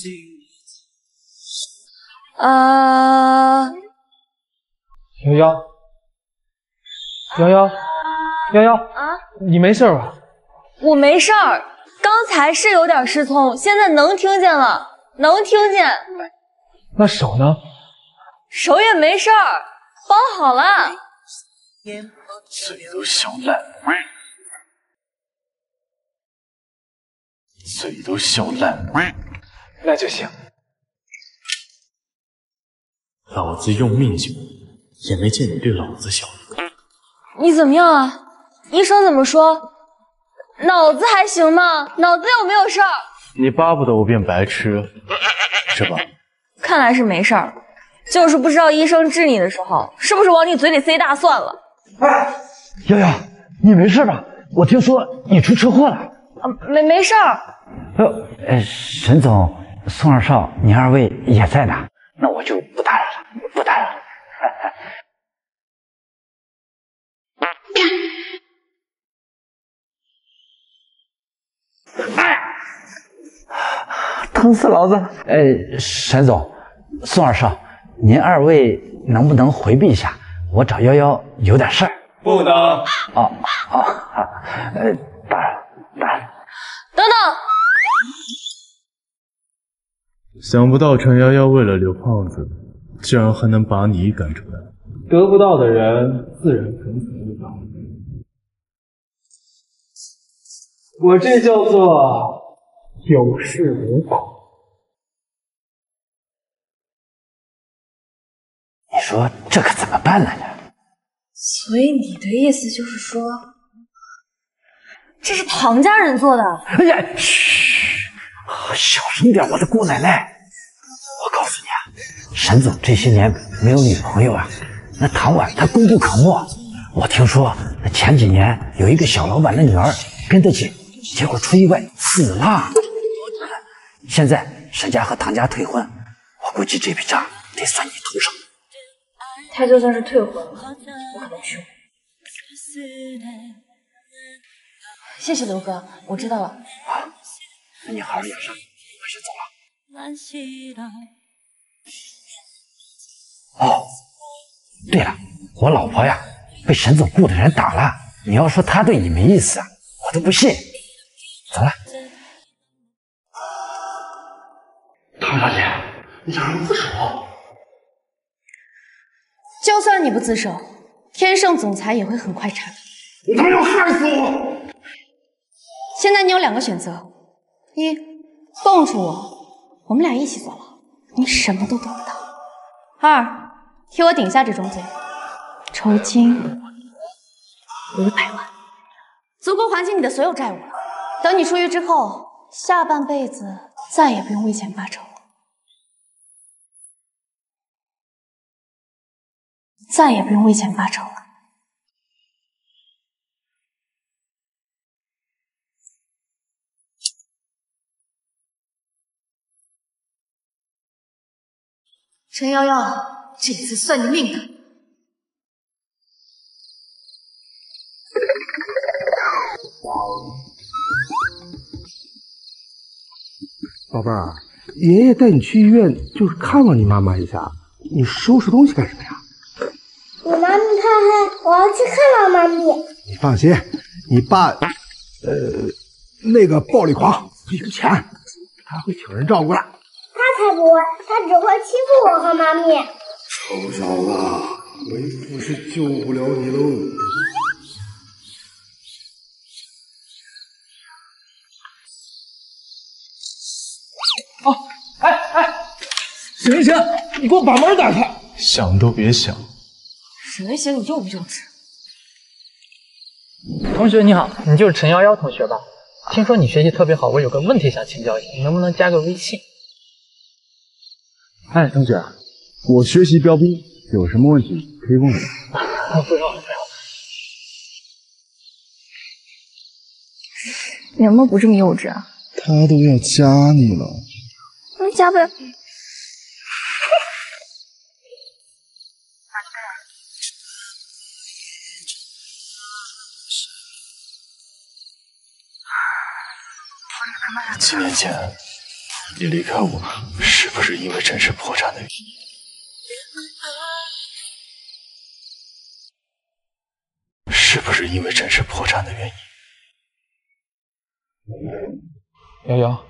啊、呃， 瑶瑶，瑶瑶，瑶瑶啊， 你没事吧？ 我没事儿，刚才是有点失聪，现在能听见了，能听见。 那手呢？ 手也没事儿，包好了。 嘴都笑烂，嘴都笑烂， 那就行。 老子用命救你，也没见你对老子笑。 你怎么样啊？医生怎么说？脑子还行吗？脑子有没有事儿？ 你巴不得我变白痴，是吧？ 看来是没事儿，就是不知道医生治你的时候，是不是往你嘴里塞大蒜了？ 哎，瑶瑶，你没事吧？我听说你出车祸了。 啊，没没事儿。 呃，呃，沈总、宋二少，你二位也在呢，那我就不打扰了，不打扰了。哎，疼死老子了！呃，沈总、宋二少，您二位能不能回避一下？我找幺幺有点事儿。 不能。 哦哦好，呃，打扰打扰。 等等。 想不到陈瑶瑶为了刘胖子，居然还能把你赶出来。 得不到的人，自然层层遇到。我这叫做有恃无恐。 你说这可怎么办呢？ 所以你的意思就是说，这是庞家人做的？ 哎呀，嘘，小声点，我的姑奶奶！我告诉你啊，沈总这些年没有女朋友啊，那唐婉她功不可没。我听说前几年有一个小老板的女儿跟他姐，结果出意外死了。现在沈家和唐家退婚，我估计这笔账得算你头上。 他就算是退婚了，我可能去。谢谢刘哥，我知道了。 好，那你好好养伤，我先走了。哦，对了，我老婆呀被沈总雇的人打了，你要说他对你没意思啊，我都不信。走了。 唐小姐，你想让我自首？ 就算你不自首，天盛总裁也会很快查到。 你他妈要害死我！ 现在你有两个选择：一，蹦出我，我们俩一起坐牢，你什么都得不到；二，替我顶下这种罪，酬金五百万，足够还清你的所有债务了。等你出狱之后，下半辈子再也不用为钱发愁了，再也不用为钱发愁了。陈瑶瑶，这次算你命大。 宝贝儿，爷爷带你去医院就是看望你妈妈一下，你收拾东西干什么呀？ 我妈咪太黑，我要去看望妈咪。 你放心，你爸，呃，那个暴力狂给个钱，他会请人照顾的。 他才不会，他只会欺负我和妈咪。 臭小子，为父是救不了你喽。 哦，哎哎，沈一晴，你给我把门打开！ 想都别想。 沈维贤，你幼不幼稚？ 同学你好，你就是陈瑶瑶同学吧？听说你学习特别好，我有个问题想请教你，你能不能加个微信？ 哎，同学，我学习标兵，有什么问题可以问我。 不用了，不用了。 你能不能不这么幼稚啊？ 他都要加你了， 那加呗。 几年前你离开我，是不是因为陈氏破产的原因？是不是因为陈氏破产的原因？ 瑶瑶，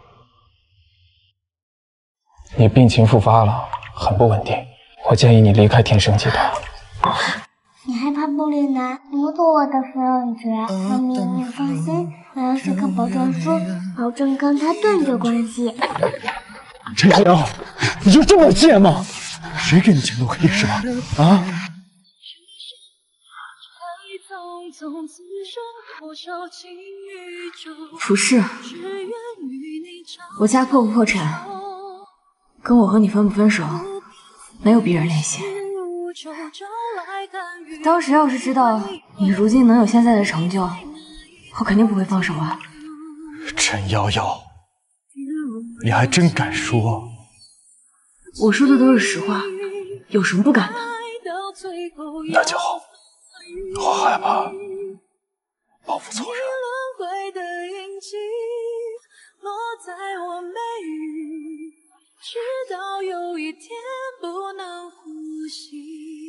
你病情复发了，很不稳定，我建议你离开天生集团。 你害怕玻璃男剥夺我的所有权，妈咪你放心，我要时刻保证书，保证跟他断绝关系。 陈瑶瑶，你就这么贱吗？谁给你钱都可以是吧？啊？ 不是，我家破不破产，跟我和你分不分手没有必然联系。当时要是知道你如今能有现在的成就，我肯定不会放手啊。 陈瑶瑶，你还真敢说！ 我说的都是实话，有什么不敢的？ 那就好，我害怕报复错人。直到有一天不能呼吸。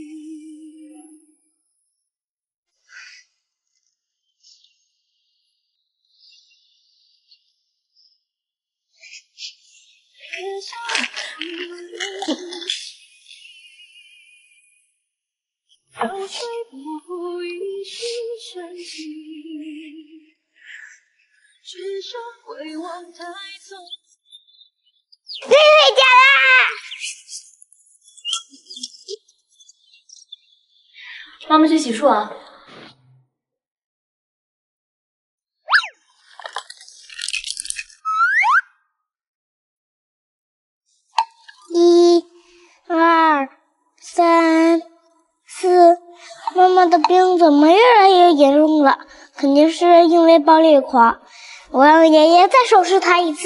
流水不一世深情，只剩回望太匆。 妹妹家啦！ 妈妈去洗漱啊。 一、二、三、四，妈妈的病怎么越来越严重了？肯定是因为暴力狂。我让爷爷再收拾他一次。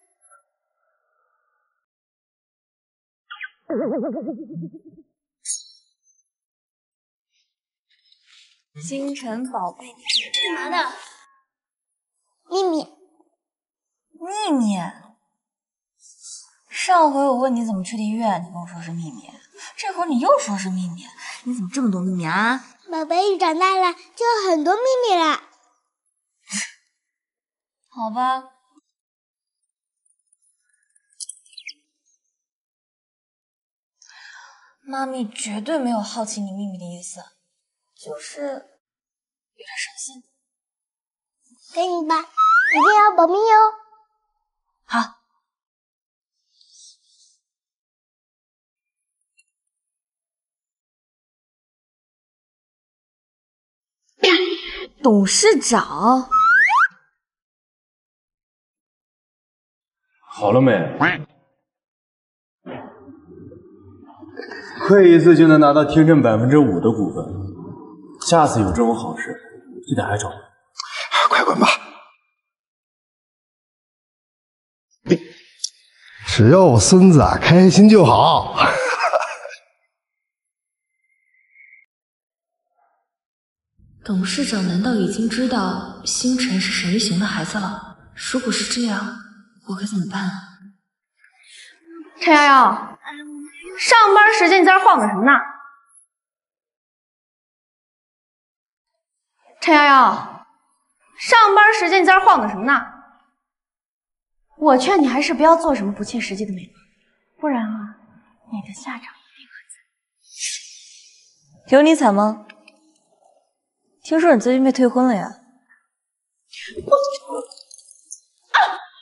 星辰宝贝， 干嘛呢？秘密。 秘密？上回我问你怎么去的医院，你跟我说是秘密，这会儿你又说是秘密，你怎么这么多秘密啊？ 宝贝，你长大了就有很多秘密了。 好吧。妈咪绝对没有好奇你秘密的意思，就是点伤心。 给你吧，一定要保密哦。 好。董事长， 好了没？亏一次就能拿到天正百分之五的股份，下次有这种好事，记得还找我。 快滚吧！只要我孙子啊开心就好。 董事长难道已经知道星辰是沈玉行的孩子了？如果是这样，我该怎么办啊？ 陈瑶瑶，上班时间你在这晃悠什么呢？陈瑶瑶，上班时间你在这晃悠什么呢？我劝你还是不要做什么不切实际的美梦，不然啊，你的下场一定很惨。 有你惨吗？听说你最近被退婚了呀？ 我啊！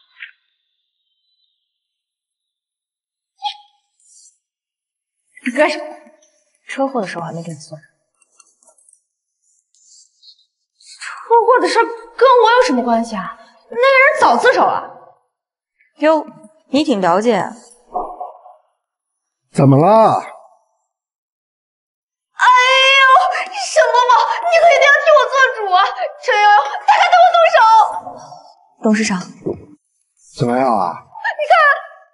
你干什么？ 车祸的时候还没给你算。 车祸的事跟我有什么关系啊？那个人早自首了。 哟，你挺了解。 怎么了？ 什么嘛！你可一定要替我做主啊！陈瑶瑶，他敢对我动手！ 董事长， 怎么样啊？ 你看，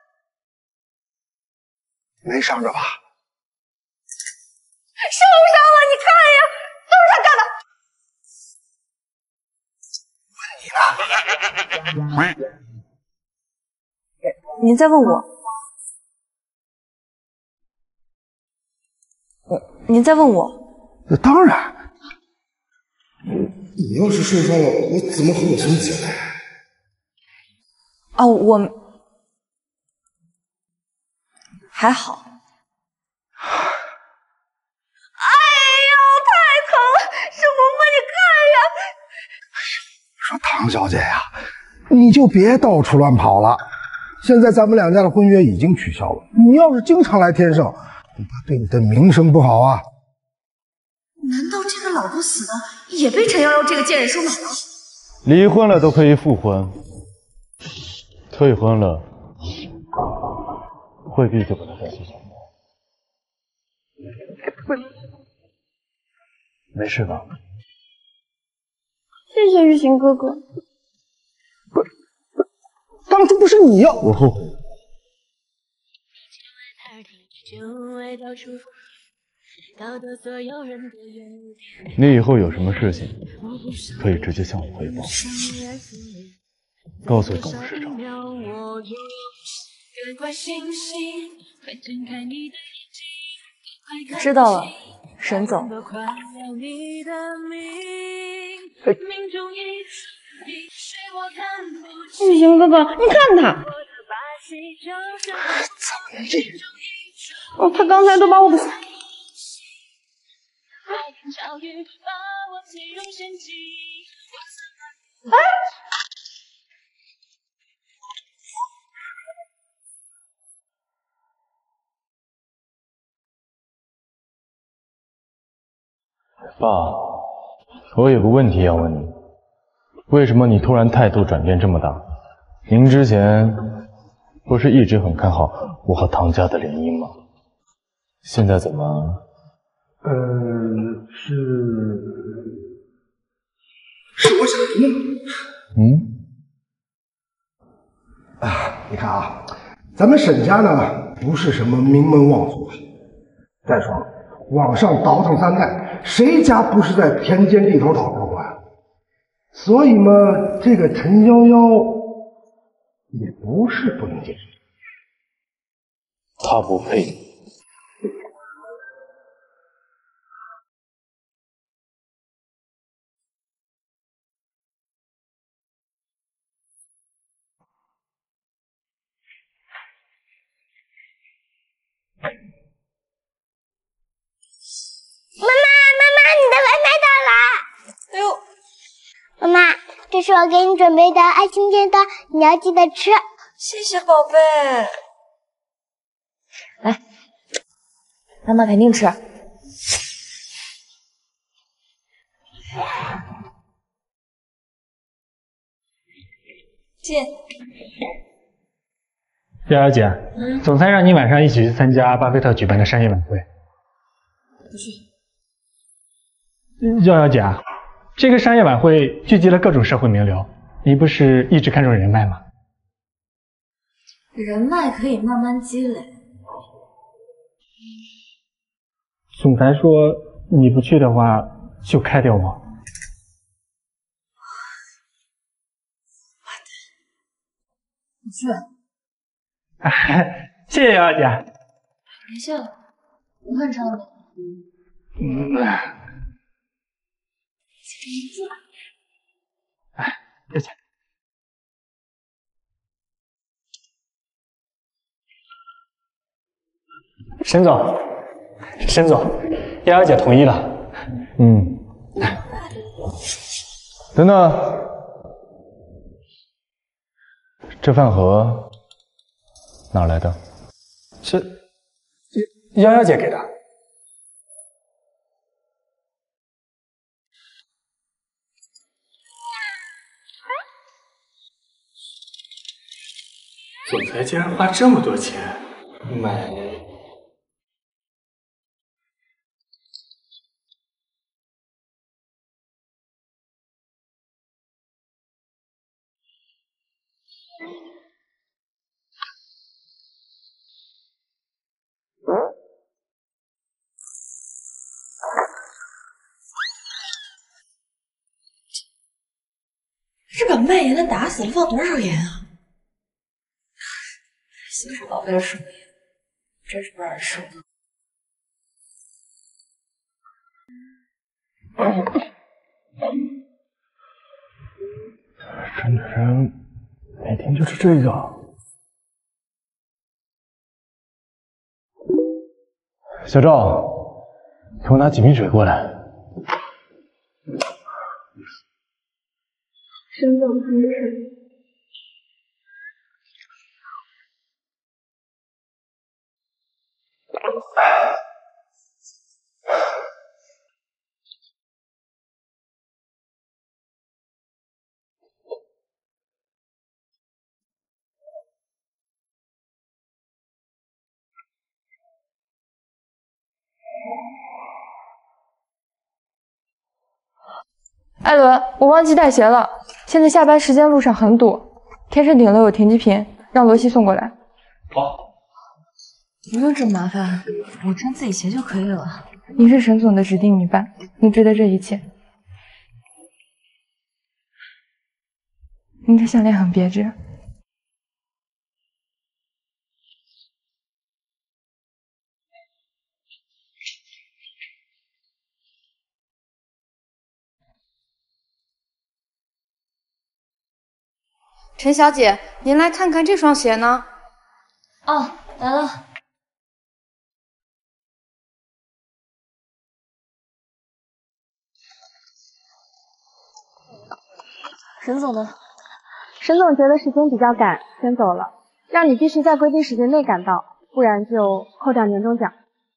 没伤着吧？ 受伤了！你看呀，都是他干的。 问你呢？ 您在问我？您在问我？ 那当然。你要是受伤了，我怎么和我孙子交代？ 哦，我还好。 哎呦，太疼了！是嬷嬷，你看呀。 说唐小姐呀，你就别到处乱跑了。现在咱们两家的婚约已经取消了，你要是经常来天盛，恐怕对你的名声不好啊。 难道这个老公死了也被陈瑶瑶这个贱人收买了？ 离婚了都可以复婚，退婚了未必就不能再继续。没事吧？ 谢谢玉行哥哥。 不，当初不是你要…… 我后悔。你以后有什么事情，可以直接向我汇报，告诉董事长。 知道了，沈总。 玉行哥哥，你看他， 怎么这人？ 哦，他刚才都把我给。哎！ 爸，我有个问题要问你，为什么你突然态度转变这么大？您之前不是一直很看好我和唐家的联姻吗？现在怎么？ 呃，是是我想多了。 嗯？ 啊，你看啊，咱们沈家呢不是什么名门望族，再说了，往上倒腾三代，谁家不是在田间地头讨过官？所以嘛，这个陈夭夭也不是不能接受。 他不配。 妈妈，妈妈，你的外卖到了。 哎呦， 这是我给你准备的爱心煎蛋，你要记得吃。 谢谢宝贝。来，妈妈肯定吃。进。 瑶瑶姐， 嗯， 总裁让你晚上一起去参加巴菲特举办的商业晚会。 不去。 瑶瑶姐，这个商业晚会聚集了各种社会名流，你不是一直看重人脉吗？ 人脉可以慢慢积累。 总裁说你不去的话就开掉我。 不去。 哎，谢谢瑶瑶姐。 别谢了，我很常的。 嗯。哎，谢谢。沈总，沈总，瑶瑶姐同意了。 嗯。等等，这饭盒哪儿来的？ 是瑶瑶姐给的。总裁竟然花这么多钱买。 日本卖盐的打死了放多少盐啊？幸是宝贝的手艺，真是不让人受。 这女人每天就吃这个。小赵，给我拿几瓶水过来。 沈总真是。 艾伦，我忘记带鞋了，现在下班时间路上很堵，天盛顶楼有停机坪，让罗西送过来。 好， 不用这么麻烦，我穿自己鞋就可以了。 你是沈总的指定女伴，你值得这一切。你的项链很别致。 陈小姐，您来看看这双鞋呢？ 哦，来了。沈总呢？ 沈总觉得时间比较赶，先走了，让你必须在规定时间内赶到，不然就扣掉年终奖。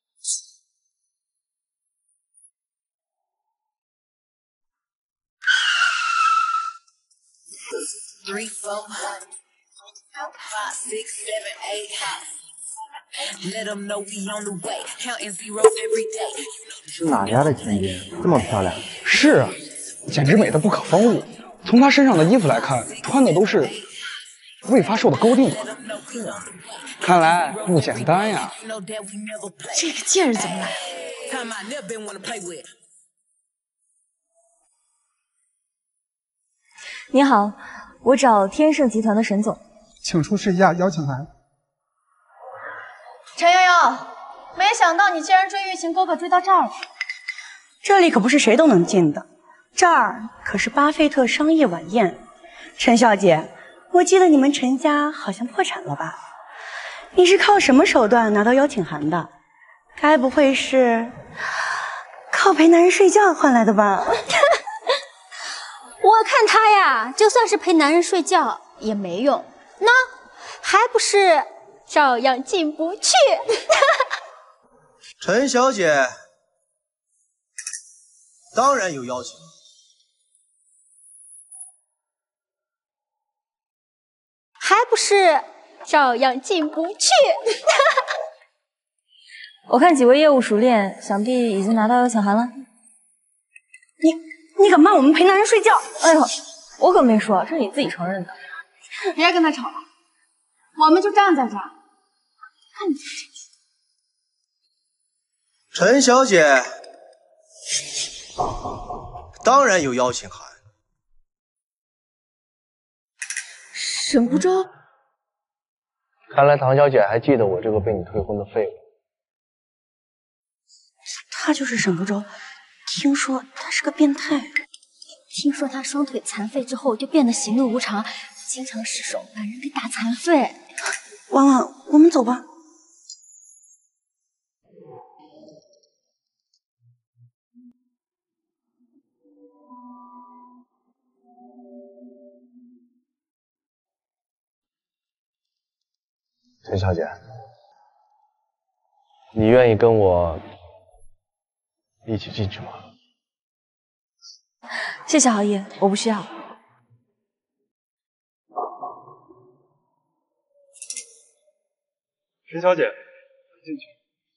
Three, four, five, six, seven, eight. Let them know we on the way. Counting zeros every day. 是哪家的千金？这么漂亮？ 是啊，简直美得不可方物。从她身上的衣服来看，穿的都是未发售的高定款，看来不简单呀。 这个贱人怎么来了？ 你好，我找天盛集团的沈总， 请出示一下邀请函。 陈悠悠，没想到你竟然追玉琴哥哥追到这儿了。 这里可不是谁都能进的，这儿可是巴菲特商业晚宴。陈小姐，我记得你们陈家好像破产了吧？你是靠什么手段拿到邀请函的？该不会是靠陪男人睡觉换来的吧？ 我我看他呀，就算是陪男人睡觉也没用，那还不是照样进不去。 陈小姐，当然有邀请。 还不是照样进不去。 我看几位业务熟练，想必已经拿到邀请函了。 你你敢骂我们陪男人睡觉？ 哎呦，我可没说，这是你自己承认的。 别跟他吵了，我们就站在这儿，看你进去。 陈小姐，当然有邀请函。 沈不周， 看来唐小姐还记得我这个被你退婚的废物。 他就是沈不周，听说他是个变态，听说他双腿残废之后就变得喜怒无常，经常失手把人给打残废。婉婉，我们走吧。 陈小姐，你愿意跟我一起进去吗？ 谢谢豪爷，我不需要。 陈小姐，进去。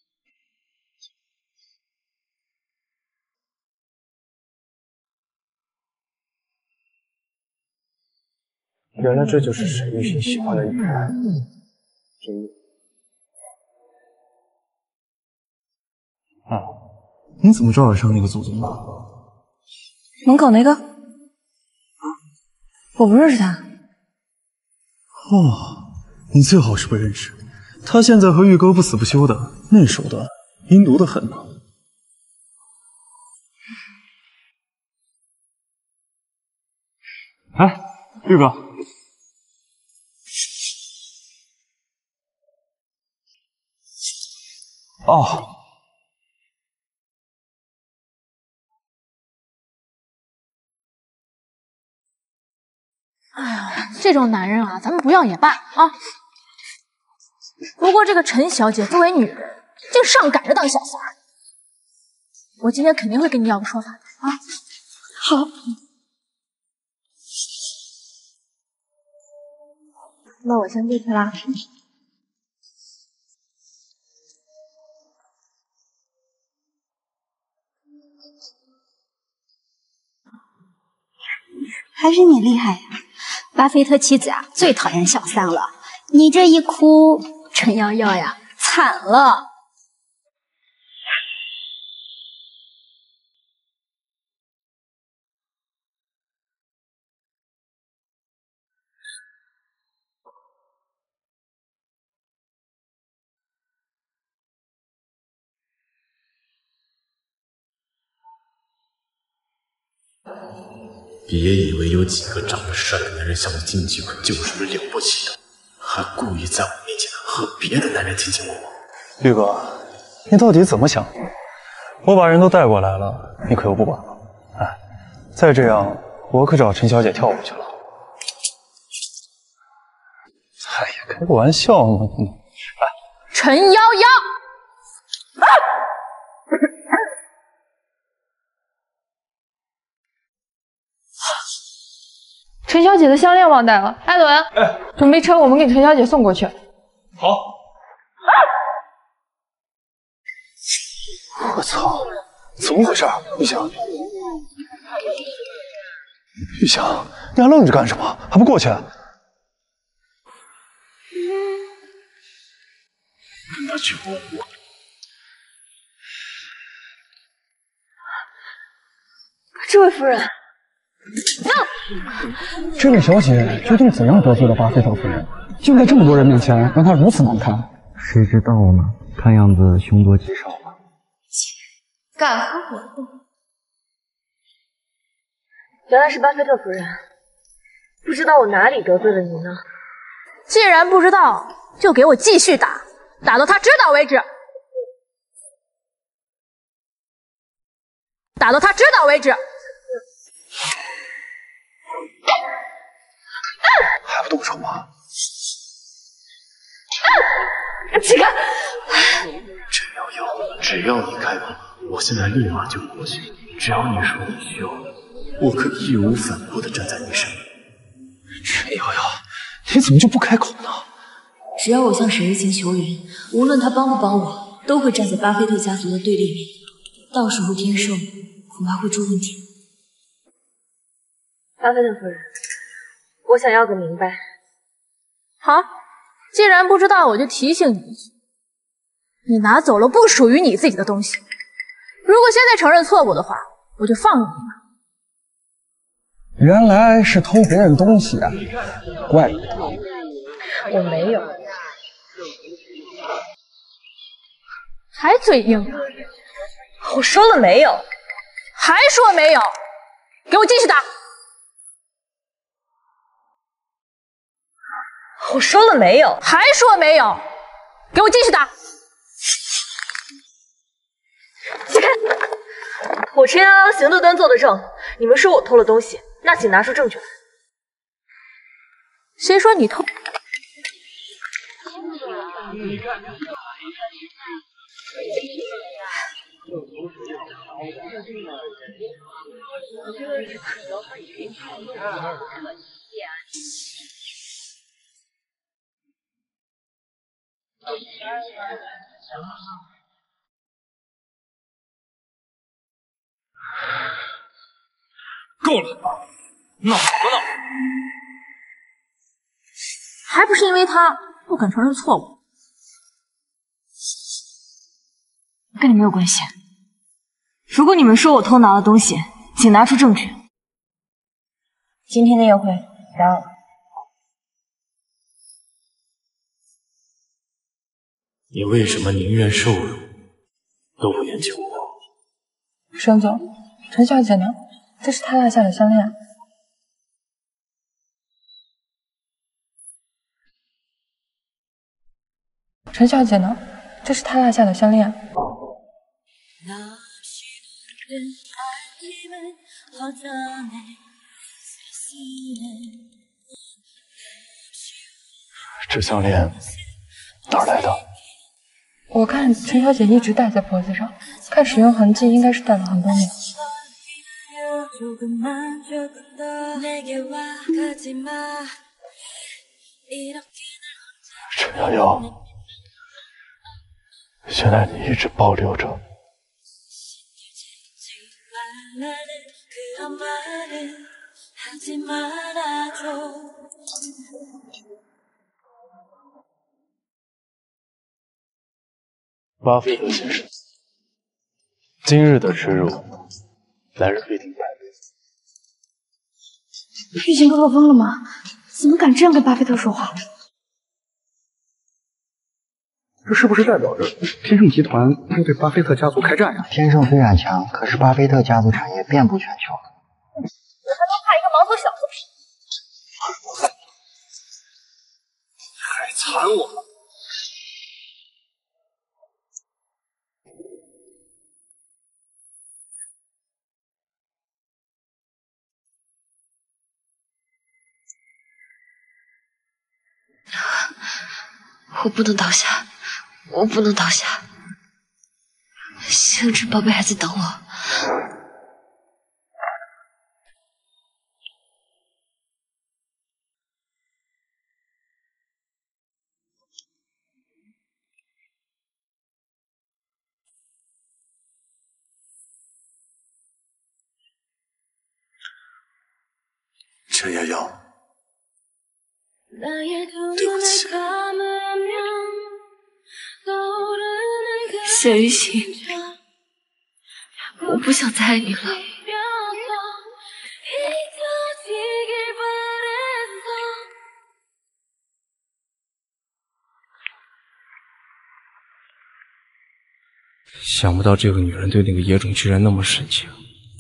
原来这就是沈玉欣喜欢的女人。真的。 啊，你怎么找得上那个祖宗的？ 门口那个？啊，我不认识他。 哦，你最好是不认识。他现在和玉哥不死不休的，那手段阴毒的很呢。 哎，玉哥。哦。 哎呀，这种男人啊，咱们不要也罢啊。不过这个陈小姐作为女人，竟上赶着当小三儿，我今天肯定会跟你要个说法的啊。 好。 那我先进去啦。 还是你厉害呀！巴菲特妻子啊，最讨厌小三了。你这一哭，陈瑶瑶呀，惨了。 别以为有几个长得帅的男人像我金继文就有什么了不起的，还故意在我面前和别的男人卿卿我我。 玉哥，你到底怎么想的？我把人都带过来了，你可又不管了。哎，再这样，我可找陈小姐跳舞去了。哎呀，开个玩笑嘛！来， 陈夭夭，啊！陈小姐的项链忘带了，艾伦，哎，准备车，我们给陈小姐送过去。 好。 我操，怎么回事？玉香，玉香，你还愣着干什么？还不过去？ 那就我。 这位夫人。 这位小姐究竟怎样得罪了巴菲特夫人，竟在这么多人面前让她如此难堪？ 谁知道呢？看样子凶多吉少吧。 敢和我斗？原来是巴菲特夫人，不知道我哪里得罪了您呢？ 既然不知道，就给我继续打，打到他知道为止，打到他知道为止。 还不动手吗？ 起开！ 陈瑶瑶，只要你开口，我现在立马就过去。只要你说你需要我，我可义无反顾地站在你身边。 陈瑶瑶，你怎么就不开口呢？ 只要我向沈日晴求援，无论他帮不帮我，都会站在巴菲特家族的对立面。到时候天寿恐怕会出问题。 巴菲特夫人，我想要个明白。好，既然不知道，我就提醒你一句：你拿走了不属于你自己的东西。如果现在承认错误的话，我就放了你嘛。 原来是偷别人东西啊，怪不得。 我没有，还嘴硬啊！ 我说了没有， 还说没有，给我继续打！ 我说了没有， 还说没有，给我继续打！ 起开！我陈瑶瑶行得端坐得正，你们说我偷了东西，那请拿出证据来。 谁说你偷？ 够了，闹什么闹？ 还不是因为他不肯承认错误， 跟你没有关系。如果你们说我偷拿了东西，请拿出证据。今天的宴会打扰了。 你为什么宁愿受辱，都不愿救我？ 沈总，陈小姐呢？这是她落下的项链。陈小姐呢？这是她落下的项链。 这项链哪儿来的？ 我看陈小姐一直戴在脖子上，看使用痕迹应该是戴了很多年。 陈瑶瑶，原来你一直保留着。巴菲特先生，今日的耻辱，来日必定百倍。 玉琴哥哥疯了吗？怎么敢这样跟巴菲特说话？ 这是不是代表着天盛集团要对巴菲特家族开战呀？ 天盛虽然强，可是巴菲特家族产业遍布全球。 我还能怕一个毛头小子？ 还缠我！ 我不能倒下，我不能倒下。星辰宝贝还在等我。 陈瑶瑶， 对不起。夏雨晴，我不想再爱你了。 想不到这个女人对那个野种居然那么深情。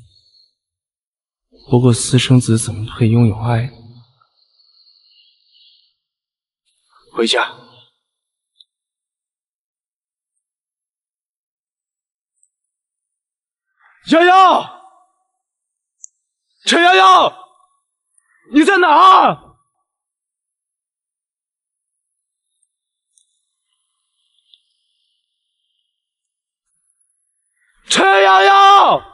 不过私生子怎么配拥有爱呢？回家。 瑶瑶，陈瑶瑶， 你在哪儿？陈瑶瑶，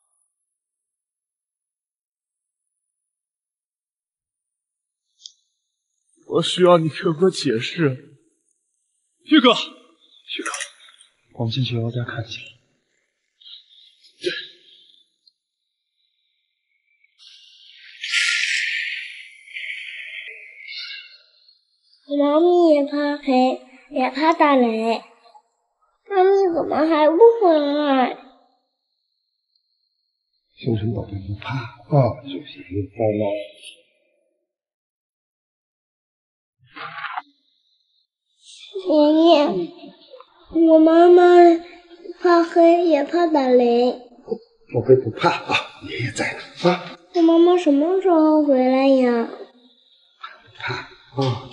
我需要你给我解释。旭哥，旭哥，我们先去瑶瑶家看一下。对。 妈咪也怕黑，也怕打雷。妈咪怎么还不回来？ 星辰宝贝不怕啊，就是你在那。 爷爷，我妈妈怕黑，也怕打雷。 宝贝不怕啊，爷爷在呢啊。 我妈妈什么时候回来呀？ 不怕啊。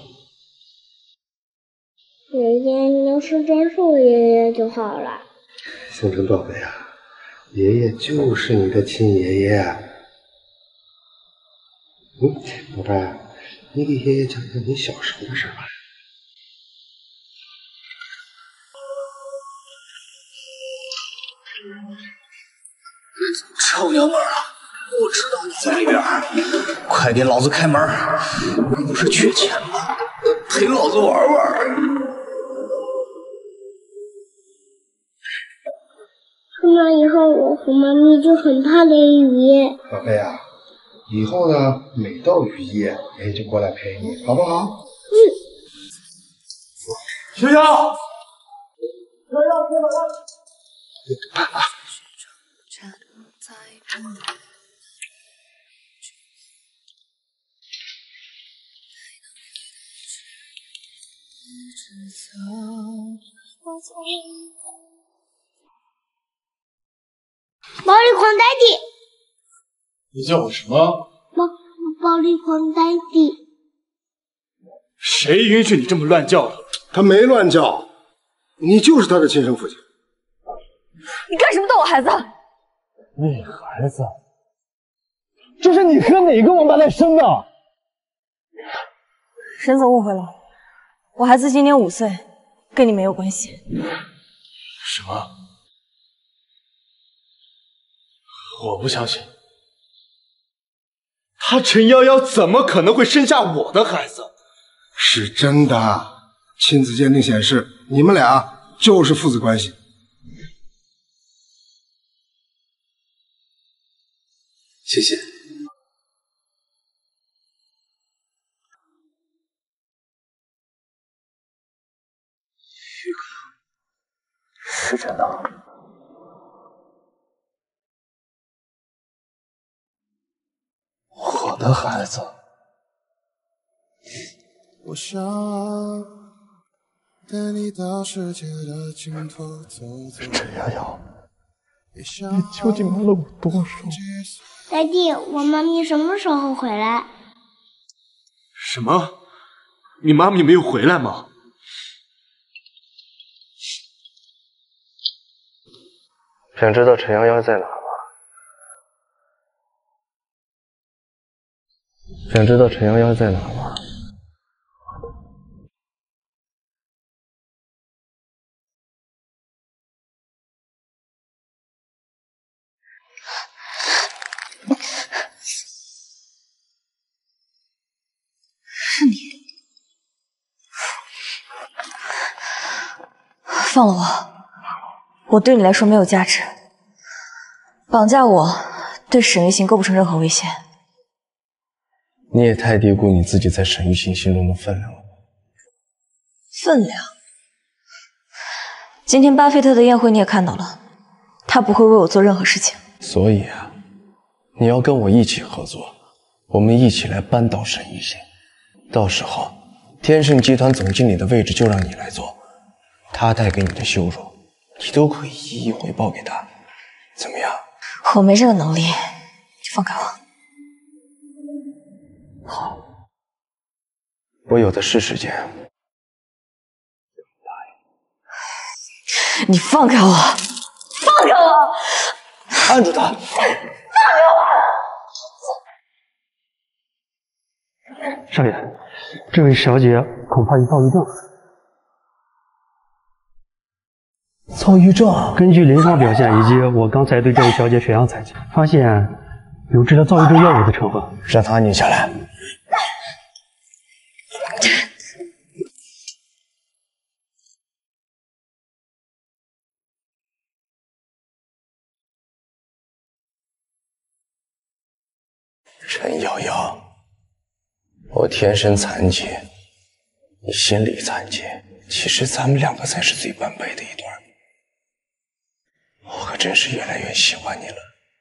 爷爷，要是真是我爷爷就好了。 星辰宝贝啊，爷爷就是你的亲爷爷。嗯，宝贝，你给爷爷讲讲你小时候的事吧。 臭娘们儿啊！我知道你在里边，快给老子开门！你不是缺钱吗？陪老子玩玩。 从那以后，我和妈咪就很怕雷雨。 宝贝啊，以后呢，每到雨夜，爷爷就过来陪你，好不好？ 嗯。 瑶瑶，瑶瑶， 开门！别怕啊！ 暴力狂呆弟， 你叫我什么？ 暴暴力狂呆弟。 谁允许你这么乱叫的？ 他没乱叫，你就是他的亲生父亲。 你干什么动我孩子？ 你孩子？这是你和哪个王八蛋生的？ 沈总误会了，我孩子今年五岁，跟你没有关系。 什么？我不相信，他陈夭夭怎么可能会生下我的孩子？ 是真的，亲子鉴定显示你们俩就是父子关系。 谢谢。旭哥，是真的。 我的孩子， 我想带你到世界的尽头走走。 陈瑶瑶，你究竟瞒了我多少？ 呆弟，我妈咪什么时候回来？ 什么？你妈咪没有回来吗？ 想知道陈瑶瑶在哪吗？ 想知道陈瑶瑶在哪吗？ 是你，放了我，我对你来说没有价值。绑架我，对沈玉行构不成任何威胁。 你也太低估你自己在沈玉行心中的分量了。 分量？今天巴菲特的宴会你也看到了，他不会为我做任何事情。 所以啊，你要跟我一起合作，我们一起来扳倒沈玉行。到时候，天盛集团总经理的位置就让你来做，他带给你的羞辱，你都可以一一回报给他，怎么样？ 我没这个能力，你放开我。 好，我有的是时间。 你放开我！放开我！ 按住他！ 放开我！ 少爷，这位小姐恐怕有躁郁症。 躁郁症？ 根据临床表现以及我刚才对这位小姐血样采集，发现有治疗躁郁症药物的成分。 让她安静下来。陈瑶瑶，我天生残疾，你心理残疾，其实咱们两个才是最般配的一对。我可真是越来越喜欢你了。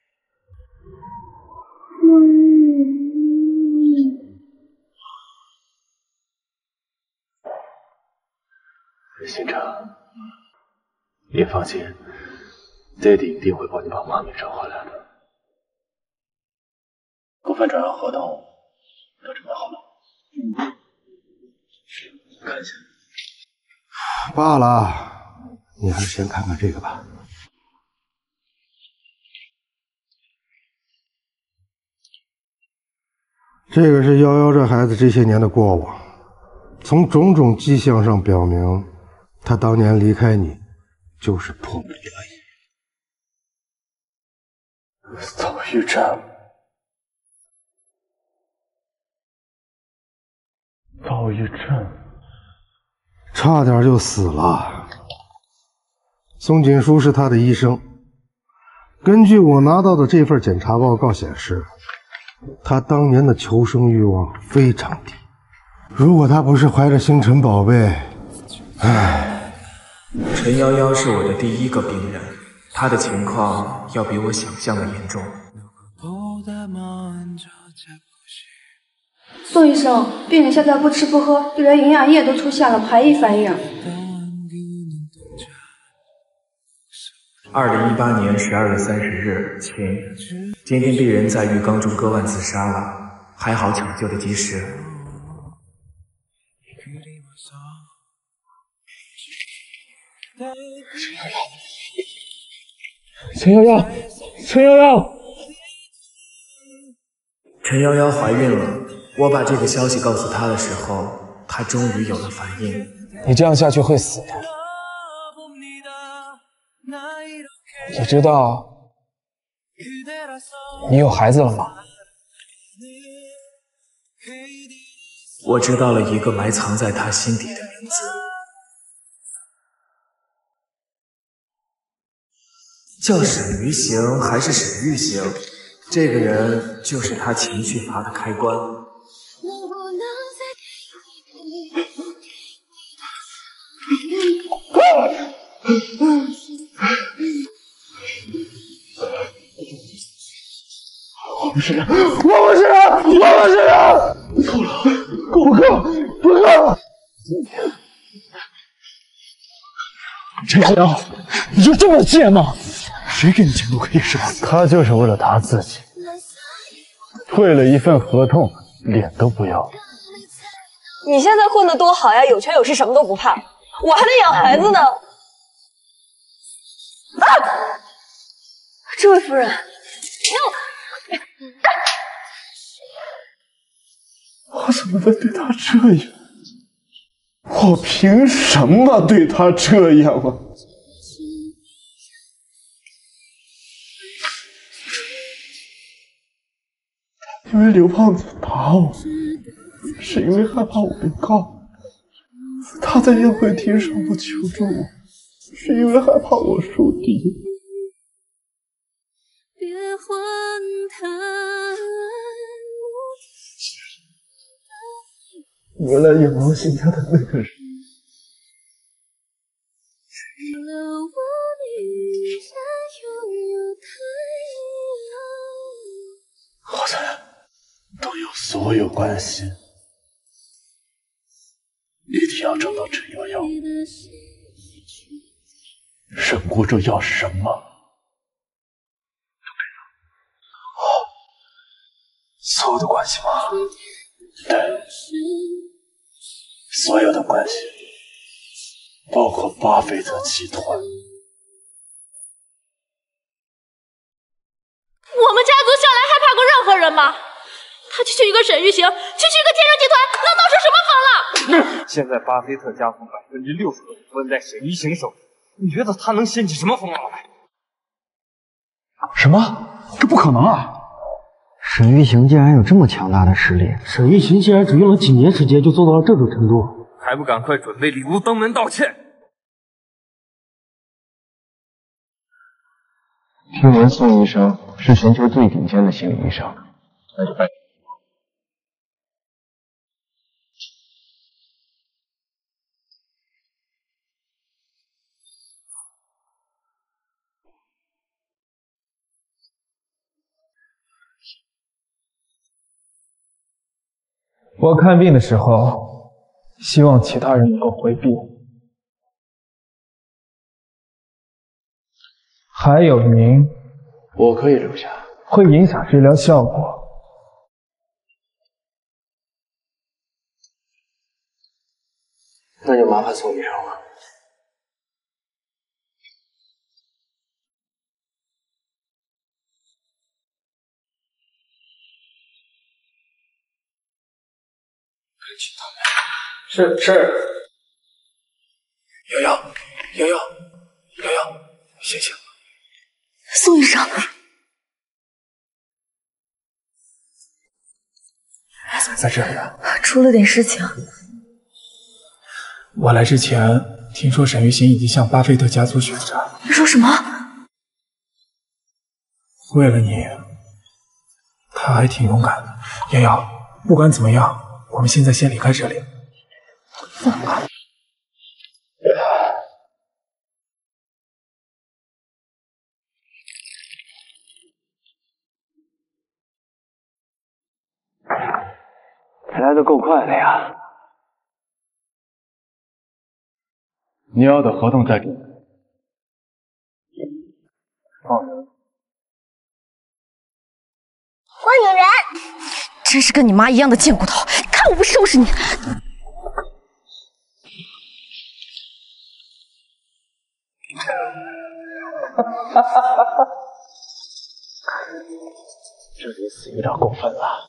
星辰，你放心，爹地一定会帮你把妈咪找回来的。股份转让合同都准备好了。嗯，看一下。 罢了，你还是先看看这个吧。这个是夭夭这孩子这些年的过往，从种种迹象上表明，他当年离开你就是迫不得已。 躁郁症。躁郁症， 差点就死了。宋锦书是他的医生，根据我拿到的这份检查报告显示，他当年的求生欲望非常低。如果他不是怀着星辰宝贝，唉。 陈夭夭是我的第一个病人，她的情况要比我想象的严重。 宋医生，病人现在不吃不喝，就连营养液都出现了排异反应。 二零一八年十二月三十日晴，今天病人在浴缸中割腕自杀了，还好抢救的及时。 陈瑶瑶，陈瑶瑶， 陈瑶瑶怀孕了。我把这个消息告诉她的时候，她终于有了反应。 你这样下去会死的。你知道你有孩子了吗？ 我知道了一个埋藏在她心底的名字，叫沈鱼行还是沈玉行？这个人就是她情绪阀的开关。 我不是人，我不是人，我不是人！够了，够不够？不够！陈瑶瑶，你就这么贱吗？谁给你钱都可以是吧？他就是为了他自己，为了一份合同，脸都不要。 你现在混得多好呀，有权有势，什么都不怕。我还得养孩子呢。啊！这位夫人，你我怎么能对他这样？我凭什么对他这样啊？因为刘胖子打我，是因为害怕我被告。他在宴会厅上不求助我，是因为害怕我输敌。原来眼王星家的那个人，好像都有所有关系。一定要找到陈瑶瑶。沈国柱要什么？哦，所有的关系吗？对，所有的关系，包括巴菲特集团。我们家族向来害怕过任何人吗？他他区区一个沈玉行，区区一个天盛集团，能闹出什么风浪？ 现在巴菲特家族百分之六十的股份在沈一行手里，你觉得他能掀起什么风浪来？ 什么？这不可能啊！沈玉行竟然有这么强大的实力， 沈玉行竟然只用了几年时间就做到了这种程度， 还不赶快准备礼物登门道歉！ 听闻宋医生是全球最顶尖的心理医生，那就拜托。 我看病的时候，希望其他人能够回避。还有您， 我可以留下， 会影响治疗效果。 那就麻烦宋医生了。 是是。 瑶瑶，瑶瑶，瑶瑶，醒醒！ 宋医生， 怎么在这里啊？ 出了点事情。 我来之前听说沈玉行已经向巴菲特家族许债。 你说什么？ 为了你，他还挺勇敢的。瑶瑶，不管怎么样，我们现在先离开这里。 走。 来的够快的呀！你要的合同再给你。放人。 坏女人！ 真是跟你妈一样的贱骨头，看我不收拾你！ 这离死有点过分了。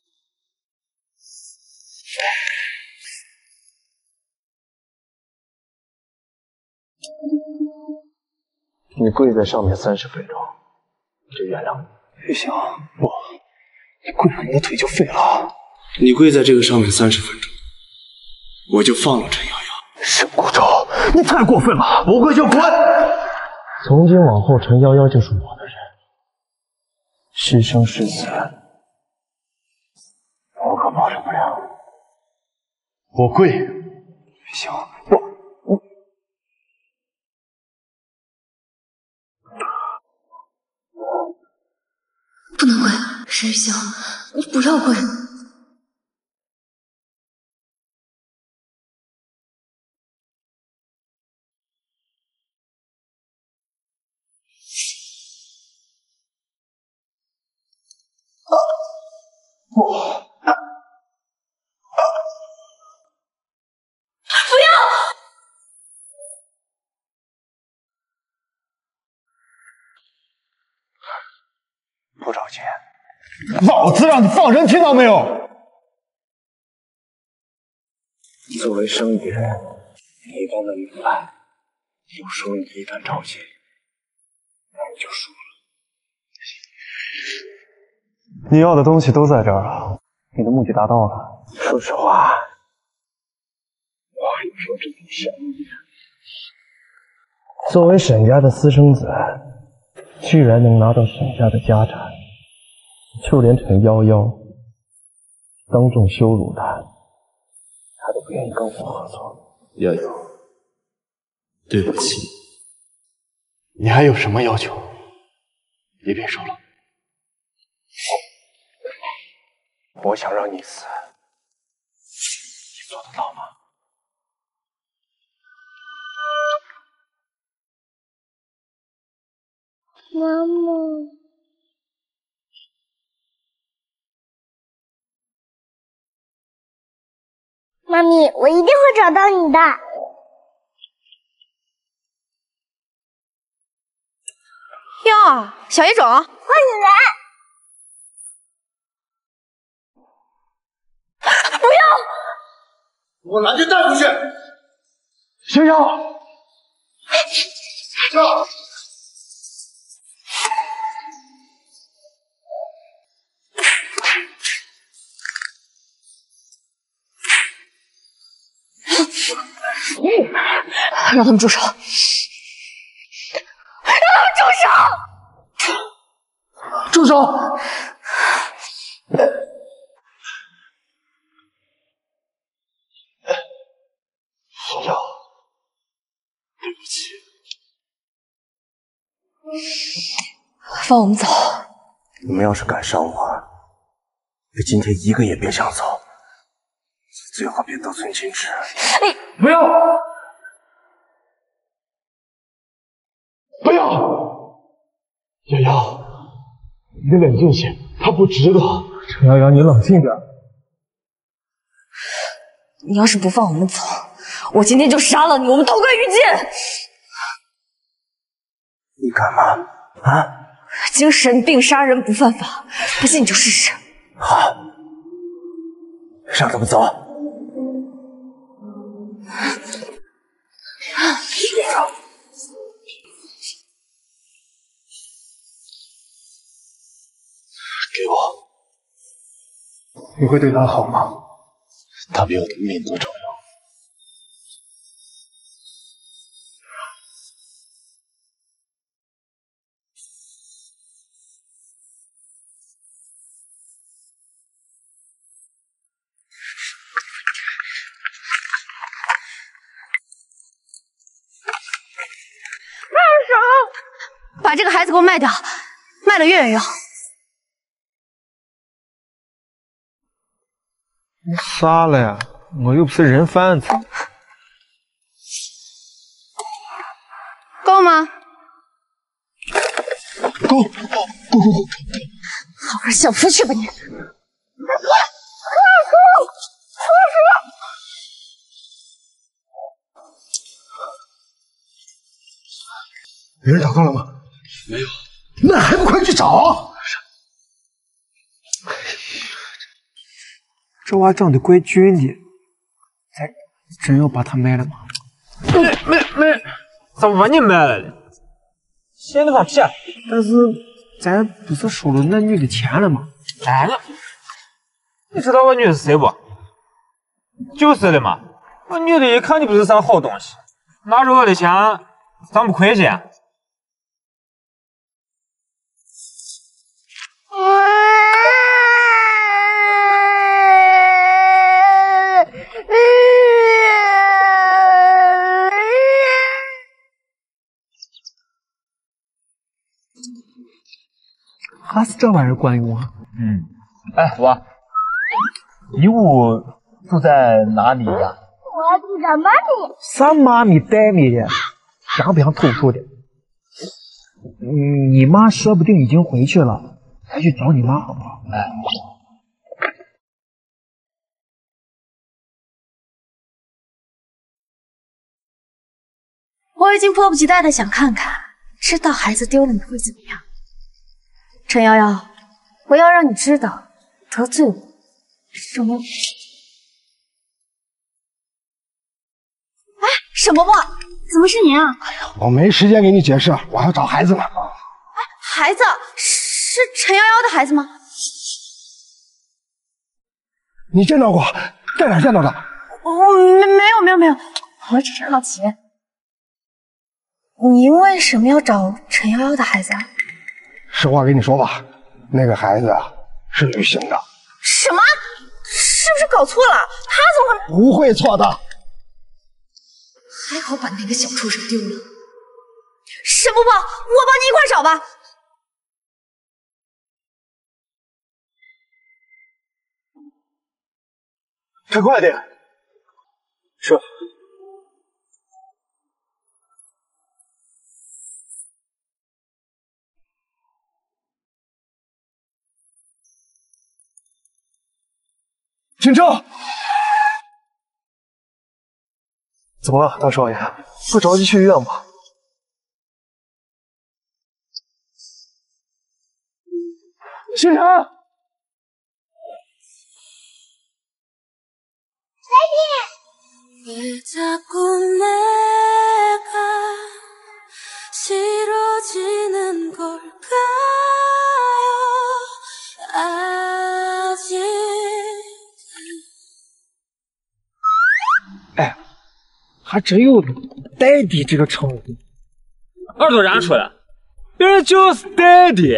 你跪在上面三十分钟，就原谅你。 玉行，不，你跪了，你的腿就废了。 你跪在这个上面三十分钟，我就放了陈瑶瑶。 沈顾州，你太过分了！ 不跪就滚！ 从今往后，陈夭夭就是我的人，是生是死，我可保证不了。 我跪。 行，不，我。 不能跪，沈玉行，你不要跪。 不， 不要！ 不找钱，老子让你放人，听到没有？作为生意人，你都能明白，有时候你一旦着急，那你就输了。 你要的东西都在这儿了，你的目的达到了。 说实话，我有时候真挺想你的。作为沈家的私生子，居然能拿到沈家的家产，就连陈夭夭当众羞辱他，他都不愿意跟我合作。 瑶瑶，对不起。 你还有什么要求？你别说了。 我想让你死，你做得到吗？ 妈妈，妈咪，我一定会找到你的。 哟，小野种， 坏女人！ 不要！ 我拦着带回去。 小妖， 这。 让他们住手！让他们住手！住手！小妖，对不起。 放我们走！ 你们要是敢伤我，就今天一个也别想走。 最好别得寸进尺。 你不要，不要，瑶瑶，你得冷静些，他不值得。陈瑶瑶，你冷静点。 你要是不放我们走，我今天就杀了你，我们同归于尽。 你敢吗？啊？ 精神病杀人不犯法，不信你就试试。 好，让他们走。 给我，你会对他好吗？ 他比我的命都重要。 放手！把这个孩子给我卖掉，卖了月月要。 你傻了呀？我又不是人贩子。 够吗？ 够，够，够，够，够！ 好好想出去吧你！快，快说，快说！ 有人找到了吗？ 没有。 那还不快去找！ 这娃长得怪俊的，咱真要把他卖了吗？ 卖卖卖，咋把你卖了嘞？闲的放屁！ 但是咱不是收了那女的钱了吗？ 哎了，你知道我女是谁不？就是的嘛，我女的一看就不是啥好东西，拿着我的钱，咱不亏钱。 还是这玩意儿管用啊！ 嗯，哎，我，你屋住在哪里呀？ 我住在妈咪。 啥妈咪带咪的，想不想偷偷的？嗯，你妈说不定已经回去了，咱去找你妈好不好？ 哎。 我已经迫不及待的想看看，知道孩子丢了你会怎么样。陈瑶瑶，我要让你知道，得罪我什么？哎，沈伯伯，怎么是您啊？ 我没时间给你解释，我还要找孩子呢。 哎，孩子是陈瑶瑶的孩子吗？ 你见到过？在哪见到的？ 我没没有没有没有，我只是好奇。 您为什么要找陈瑶瑶的孩子啊？ 实话跟你说吧，那个孩子是吕行的。 什么？是不是搞错了？他怎么会？ 不会错的。 还好把那个小畜生丢了。沈伯伯，我帮你一块找吧。 开快点！是。 停车！ 怎么了，大少爷？不着急去医院吧？星辰， 哎，还真有爹地这个称呼。耳朵燃出来，别人就是爹地。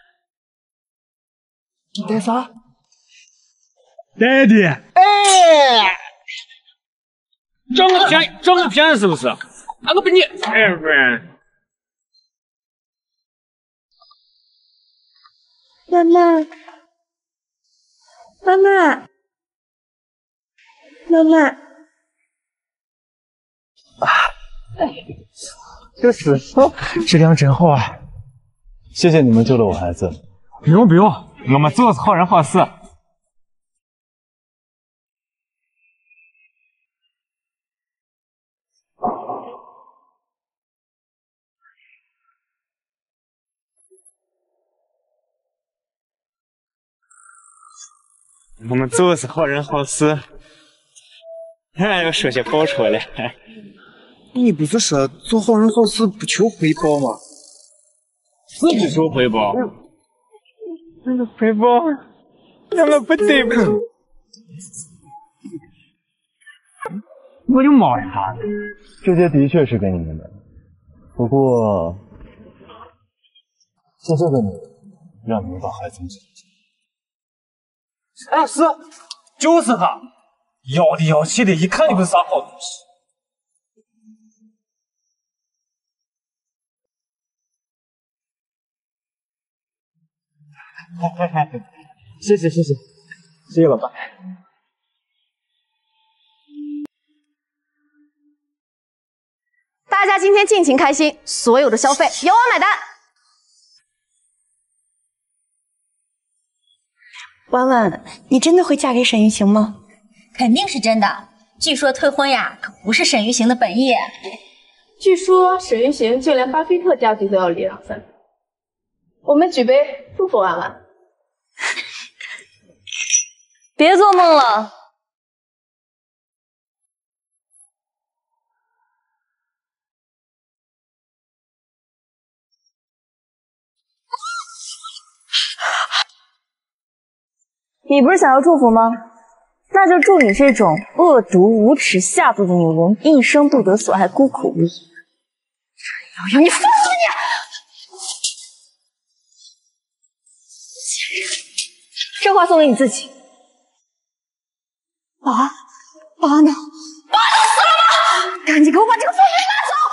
你爹啥？ 爹地。 哎，整个便整个便宜是不是？啊，我把你，哎不然。 妈妈，妈妈，妈妈。 啊，这是质量真好啊！谢谢你们救了我孩子。 不用不用，我们做的是好人好事。我们做的是好人好事，还要说些报酬嘞。 你不是说做好人好事不求回报吗？ 是不求回报。那个回报，那个不对吧？我就冒一下。 这些的确是给你们的，不过是这个女人让你们把孩子捡。 哎，是，就是他，要的要气的，一看就不是啥好东西。谢谢谢谢，谢谢老板。 大家今天尽情开心，所有的消费由我买单。 婉婉，你真的会嫁给沈玉行吗？ 肯定是真的。据说退婚呀，可不是沈玉行的本意。 据说沈玉行就连巴菲特家族都要礼让三分。我们举杯祝福婉婉。 别做梦了。你不是想要祝福吗？那就祝你这种恶毒、无耻、下作的女人一生不得所爱，孤苦无依。陈瑶瑶，你疯了你！这话送给你自己。 保安，保安呢？ 保安死了吗？赶紧给我把这个疯人拿走！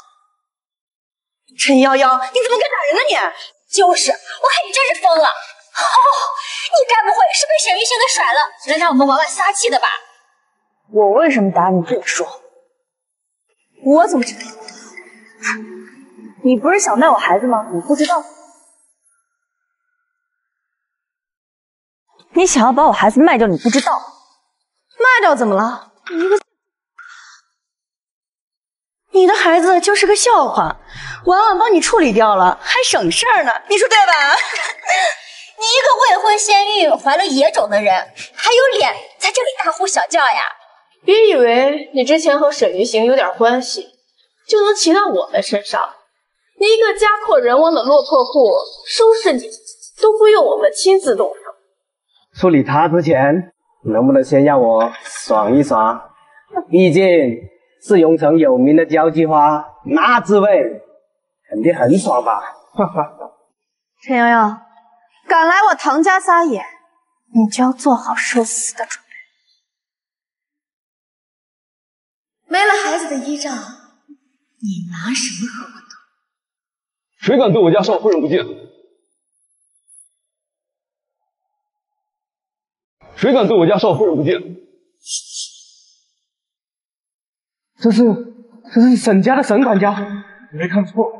陈瑶瑶，你怎么敢打人呢你？ 就是，我看你真是疯了。哦，你该不会是被沈玉行给甩了，来让我们婉婉撒气的吧？ 我为什么打你自己说？我怎么知道？你不是想卖我孩子吗？你不知道？你想要把我孩子卖掉，你不知道？卖掉怎么了？你一个， 你的孩子就是个笑话，婉婉帮你处理掉了，还省事儿呢，你说对吧？ 你一个未婚先孕、怀了野种的人，还有脸在这里大呼小叫呀？ 别以为你之前和沈玉行有点关系，就能骑到我的身上。你一个家破人亡的落魄户，收拾你都不用我们亲自动手。 处理他之前，能不能先让我爽一爽？毕竟是永城有名的交际花，那滋味肯定很爽吧？哈哈。 陈瑶瑶。敢来我唐家撒野，你就要做好受死的准备。 没了孩子的依仗，你拿什么和我斗？ 谁敢对我家少夫人不敬？谁敢对我家少夫人不敬？ 这是这是沈家的沈管家， 没看错。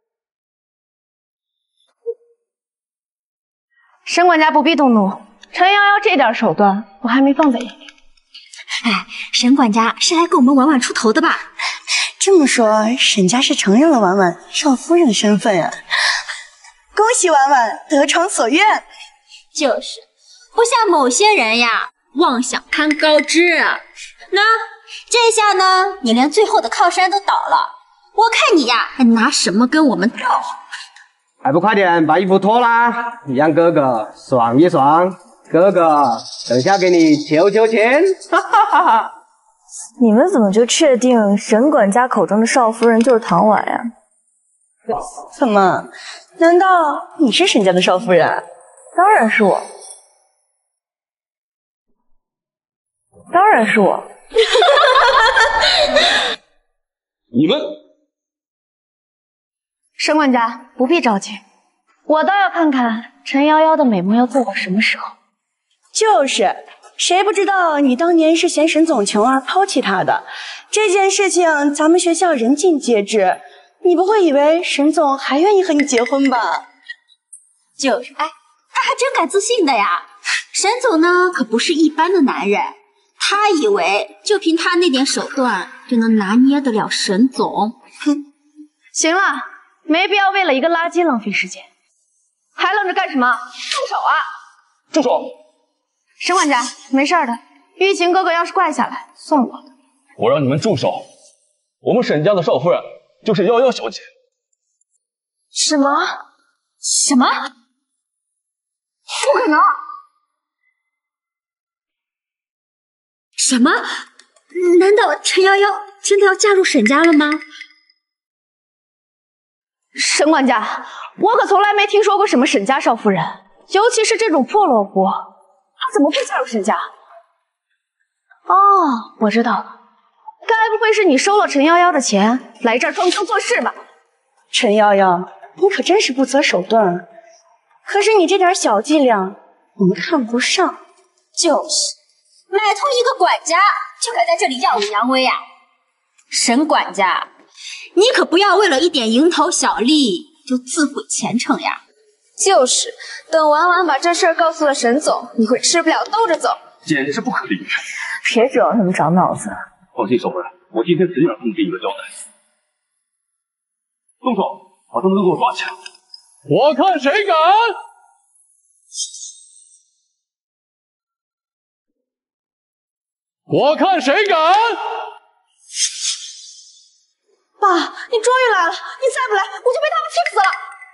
沈管家不必动怒，陈瑶瑶这点手段我还没放在眼里。 哎，沈管家是来给我们婉婉出头的吧？ 这么说，沈家是承认了婉婉少夫人的身份啊！恭喜婉婉得偿所愿。 就是，不像某些人呀，妄想攀高枝啊。那这下呢，你连最后的靠山都倒了。我看你呀，还拿什么跟我们斗？ 还不快点把衣服脱啦，让哥哥爽一爽。哥哥，等下给你求求钱。哈哈哈哈！ 你们怎么就确定沈管家口中的少夫人就是唐婉呀？ 怎么？难道你是沈家的少夫人？ 当然是我，当然是我。 你们， 沈管家不必着急，我倒要看看陈瑶瑶的美梦要做到什么时候。 就是，谁不知道你当年是嫌沈总穷而抛弃他的？这件事情咱们学校人尽皆知，你不会以为沈总还愿意和你结婚吧？ 就是，哎，他还真敢自信的呀！沈总呢，可不是一般的男人，他以为就凭他那点手段就能拿捏得了沈总？哼！行了，没必要为了一个垃圾浪费时间，还愣着干什么？住手啊！ 住手！ 沈管家，没事的。玉琴哥哥要是怪下来，算我的。 我让你们住手！我们沈家的少夫人就是夭夭小姐。 什么？什么？不可能！什么？难道陈瑶瑶真的要嫁入沈家了吗？沈管家，我可从来没听说过什么沈家少夫人，尤其是这种破落户，她怎么会嫁入沈家？哦，我知道了，该不会是你收了陈瑶瑶的钱来这儿装腔作势吧？ 陈瑶瑶，你可真是不择手段。可是你这点小伎俩，我们看不上。 就是，买通一个管家，就敢在这里耀武扬威啊！沈管家，你可不要为了一点蝇头小利就自毁前程呀！就是，等婉婉把这事儿告诉了沈总，你会吃不了兜着走。 简直不可理喻！ 别指望他们长脑子。 放心，少夫人，我今天肯定让他们给你个交代。动手，把他们都给我抓起来！我看谁敢！我看谁敢！ 爸，你终于来了！你再不来，我就被他们气死了！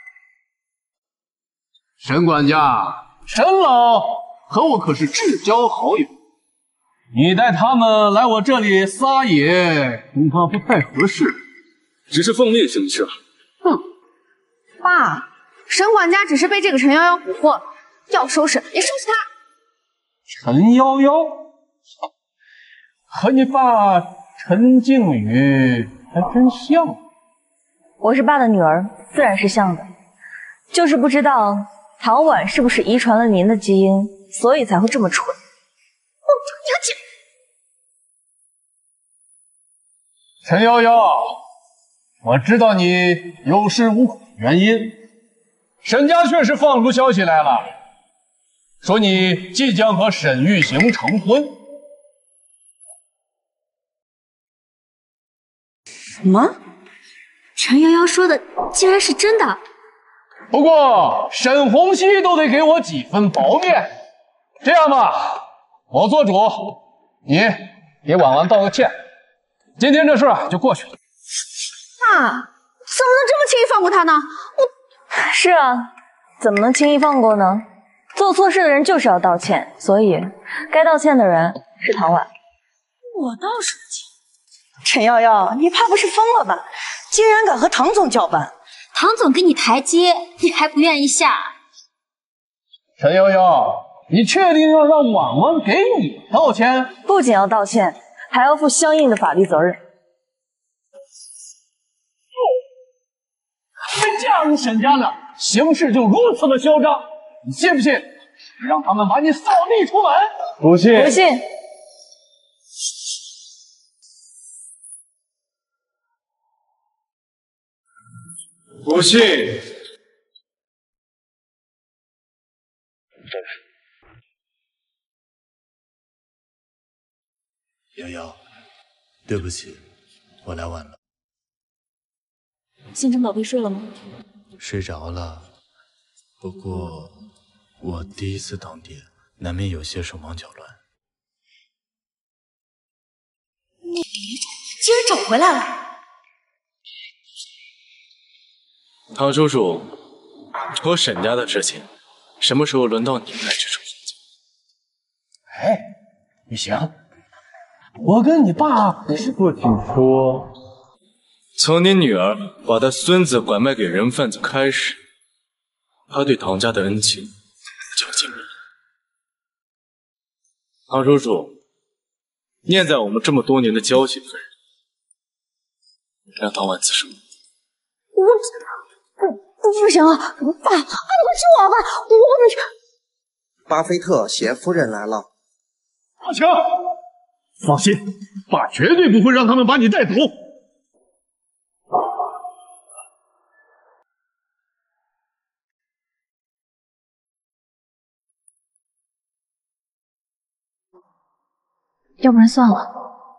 沈管家，沈老和我可是至交好友，你带他们来我这里撒野，恐怕不太合适。 只是奉命行事。 哼，爸，沈管家只是被这个陈瑶瑶蛊惑，要收拾也收拾他。 陈瑶瑶，和你爸陈靖宇还真像。 我是爸的女儿，自然是像的，就是不知道唐婉是不是遗传了您的基因，所以才会这么蠢。哦， 你要紧。 陈瑶瑶，我知道你有恃无恐的原因，沈家确实放出消息来了，说你即将和沈玉行成婚。 什么？陈瑶瑶说的竟然是真的？ 不过沈红熙都得给我几分薄面。这样吧，我做主，你给婉婉道个歉，今天这事就过去了。 爸，怎么能这么轻易放过他呢？我是啊，怎么能轻易放过呢？做错事的人就是要道歉，所以该道歉的人是唐婉。 我倒是不信。陈瑶瑶，你怕不是疯了吧？竟然敢和唐总叫板！ 唐总给你台阶，你还不愿意下？ 陈瑶瑶，你确定要让婉婉给你道歉？ 不仅要道歉，还要负相应的法律责任。 被嫁入沈家的，行事就如此的嚣张，你信不信？让他们把你扫地出门！ 不信， 不信。 不信。 瑶瑶，对不起，我来晚了。 星辰宝贝睡了吗？ 睡着了，不过我第一次当爹，难免有些手忙脚乱。 你竟然找回来了！ 唐叔叔，我沈家的事情，什么时候轮到你们来去处理？ 哎，雨行，我跟你爸是不听说， 从你女儿把她孙子拐卖给人贩子开始，他对唐家的恩情就尽了。唐叔叔，念在我们这么多年的交情份上，让唐婉自首。 我不不不行啊！爸，爸，你快救我吧！我不…… 巴菲特携夫人来了。 阿强，放心，爸绝对不会让他们把你带走。 要不然算了。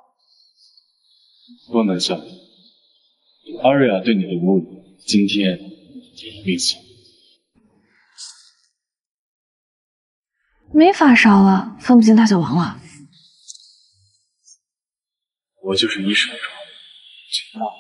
不能算。阿瑞亚对你的侮辱，今天你必死。 没发烧了，分不清大小王了。 我就是一手抓最大。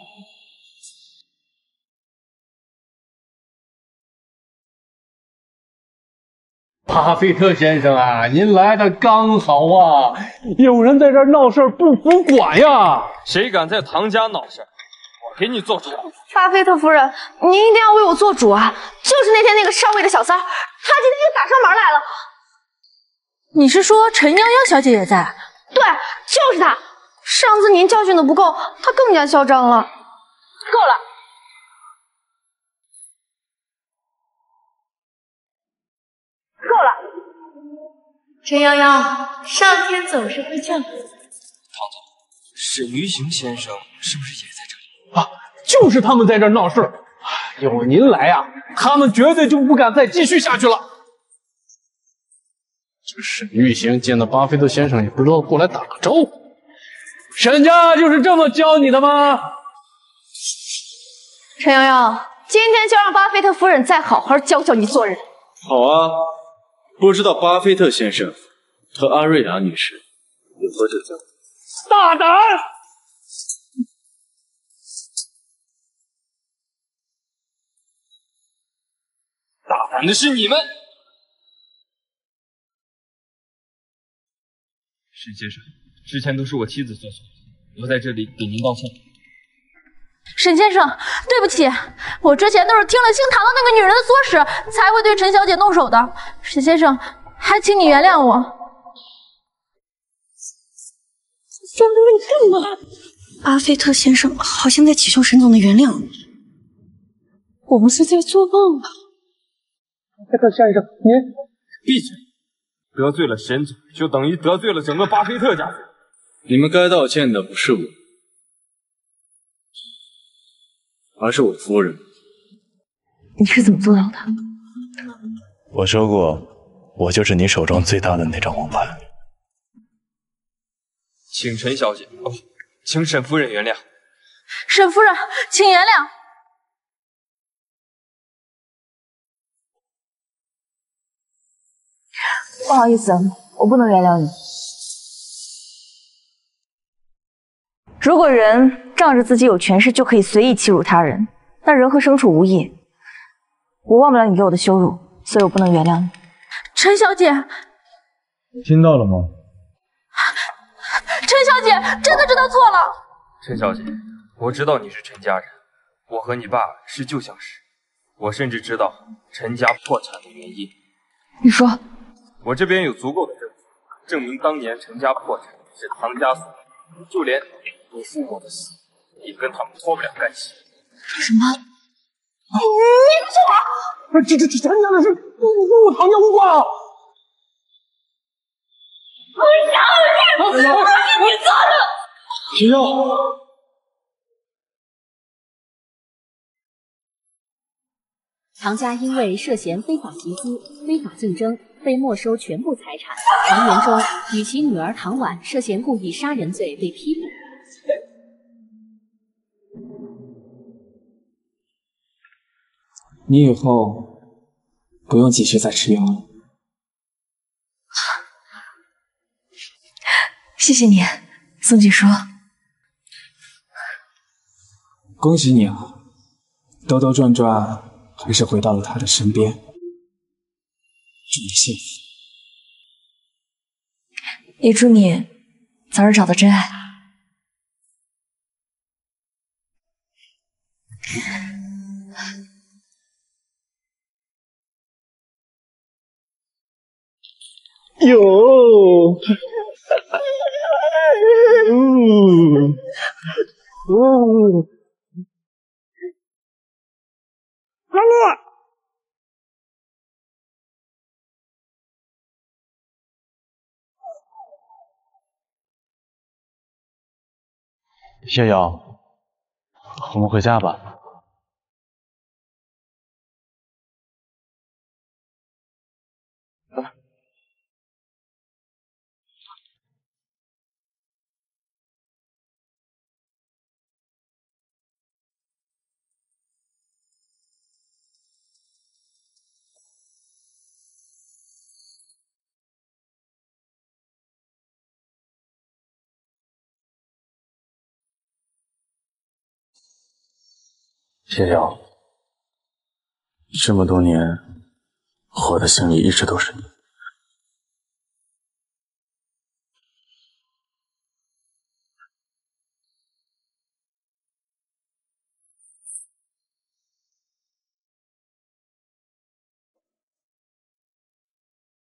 巴菲特先生啊，您来的刚好啊！有人在这儿闹事儿不服管呀！ 谁敢在唐家闹事，我给你做主。 巴菲特夫人，您一定要为我做主啊！就是那天那个上位的小三儿，他今天又打上门来了。 你是说陈夭夭小姐也在？ 对，就是她。上次您教训的不够，她更加嚣张了。够了。够了， 陈夭夭，上天总是会降福。 唐总，沈于行先生是不是也在这里？ 啊，就是他们在这儿闹事儿。有您来啊，他们绝对就不敢再继续下去了。这沈玉行见到巴菲特先生也不知道过来打个招呼。沈家就是这么教你的吗？ 陈瑶瑶，今天就让巴菲特夫人再好好教教你做人。 好啊，不知道巴菲特先生和阿瑞亚女士有多久交往？ 大胆！ 大胆的是你们！沈先生，之前都是我妻子做错，我在这里给您道歉。 沈先生，对不起，我之前都是听了姓唐的那个女人的唆使，才会对陈小姐动手的。沈先生，还请你原谅我。 张哥，你干嘛？巴菲特先生好像在祈求沈总的原谅。我们是在做梦吧？ 巴菲特先生，您闭嘴！得罪了沈总，就等于得罪了整个巴菲特家族。 你们该道歉的不是我，而是我夫人。 你是怎么做到的？ 我说过，我就是你手中最大的那张王牌。 请陈小姐，哦，请沈夫人原谅。 沈夫人，请原谅。 不好意思，我不能原谅你。如果人仗着自己有权势就可以随意欺辱他人，那人和牲畜无异。我忘不了你给我的羞辱，所以我不能原谅你。 陈小姐， 听到了吗？ 陈小姐真的知道错了。 陈小姐，我知道你是陈家人，我和你爸是旧相识，我甚至知道陈家破产的原因。 你说， 我这边有足够的证据，证明当年陈家破产是唐家所为，就连你父母的死也跟他们脱不了干系。 什么？ 你不说我！这这这陈家的事跟我唐家无关啊！ 我饶你！我是你做的！ 秦耀， 唐家因为涉嫌非法集资、非法竞争，被没收全部财产。唐元忠与其女儿唐婉涉嫌故意杀人罪被批捕。 你以后不用继续再吃药了。 谢谢你，宋锦书。 恭喜你啊，兜兜转转还是回到了他的身边。祝你幸福， 也祝你早日找到真爱。 哟，嗯，嗯，阿乐， 逍遥，我们回家吧。逍遥，这么多年，我的心里一直都是你。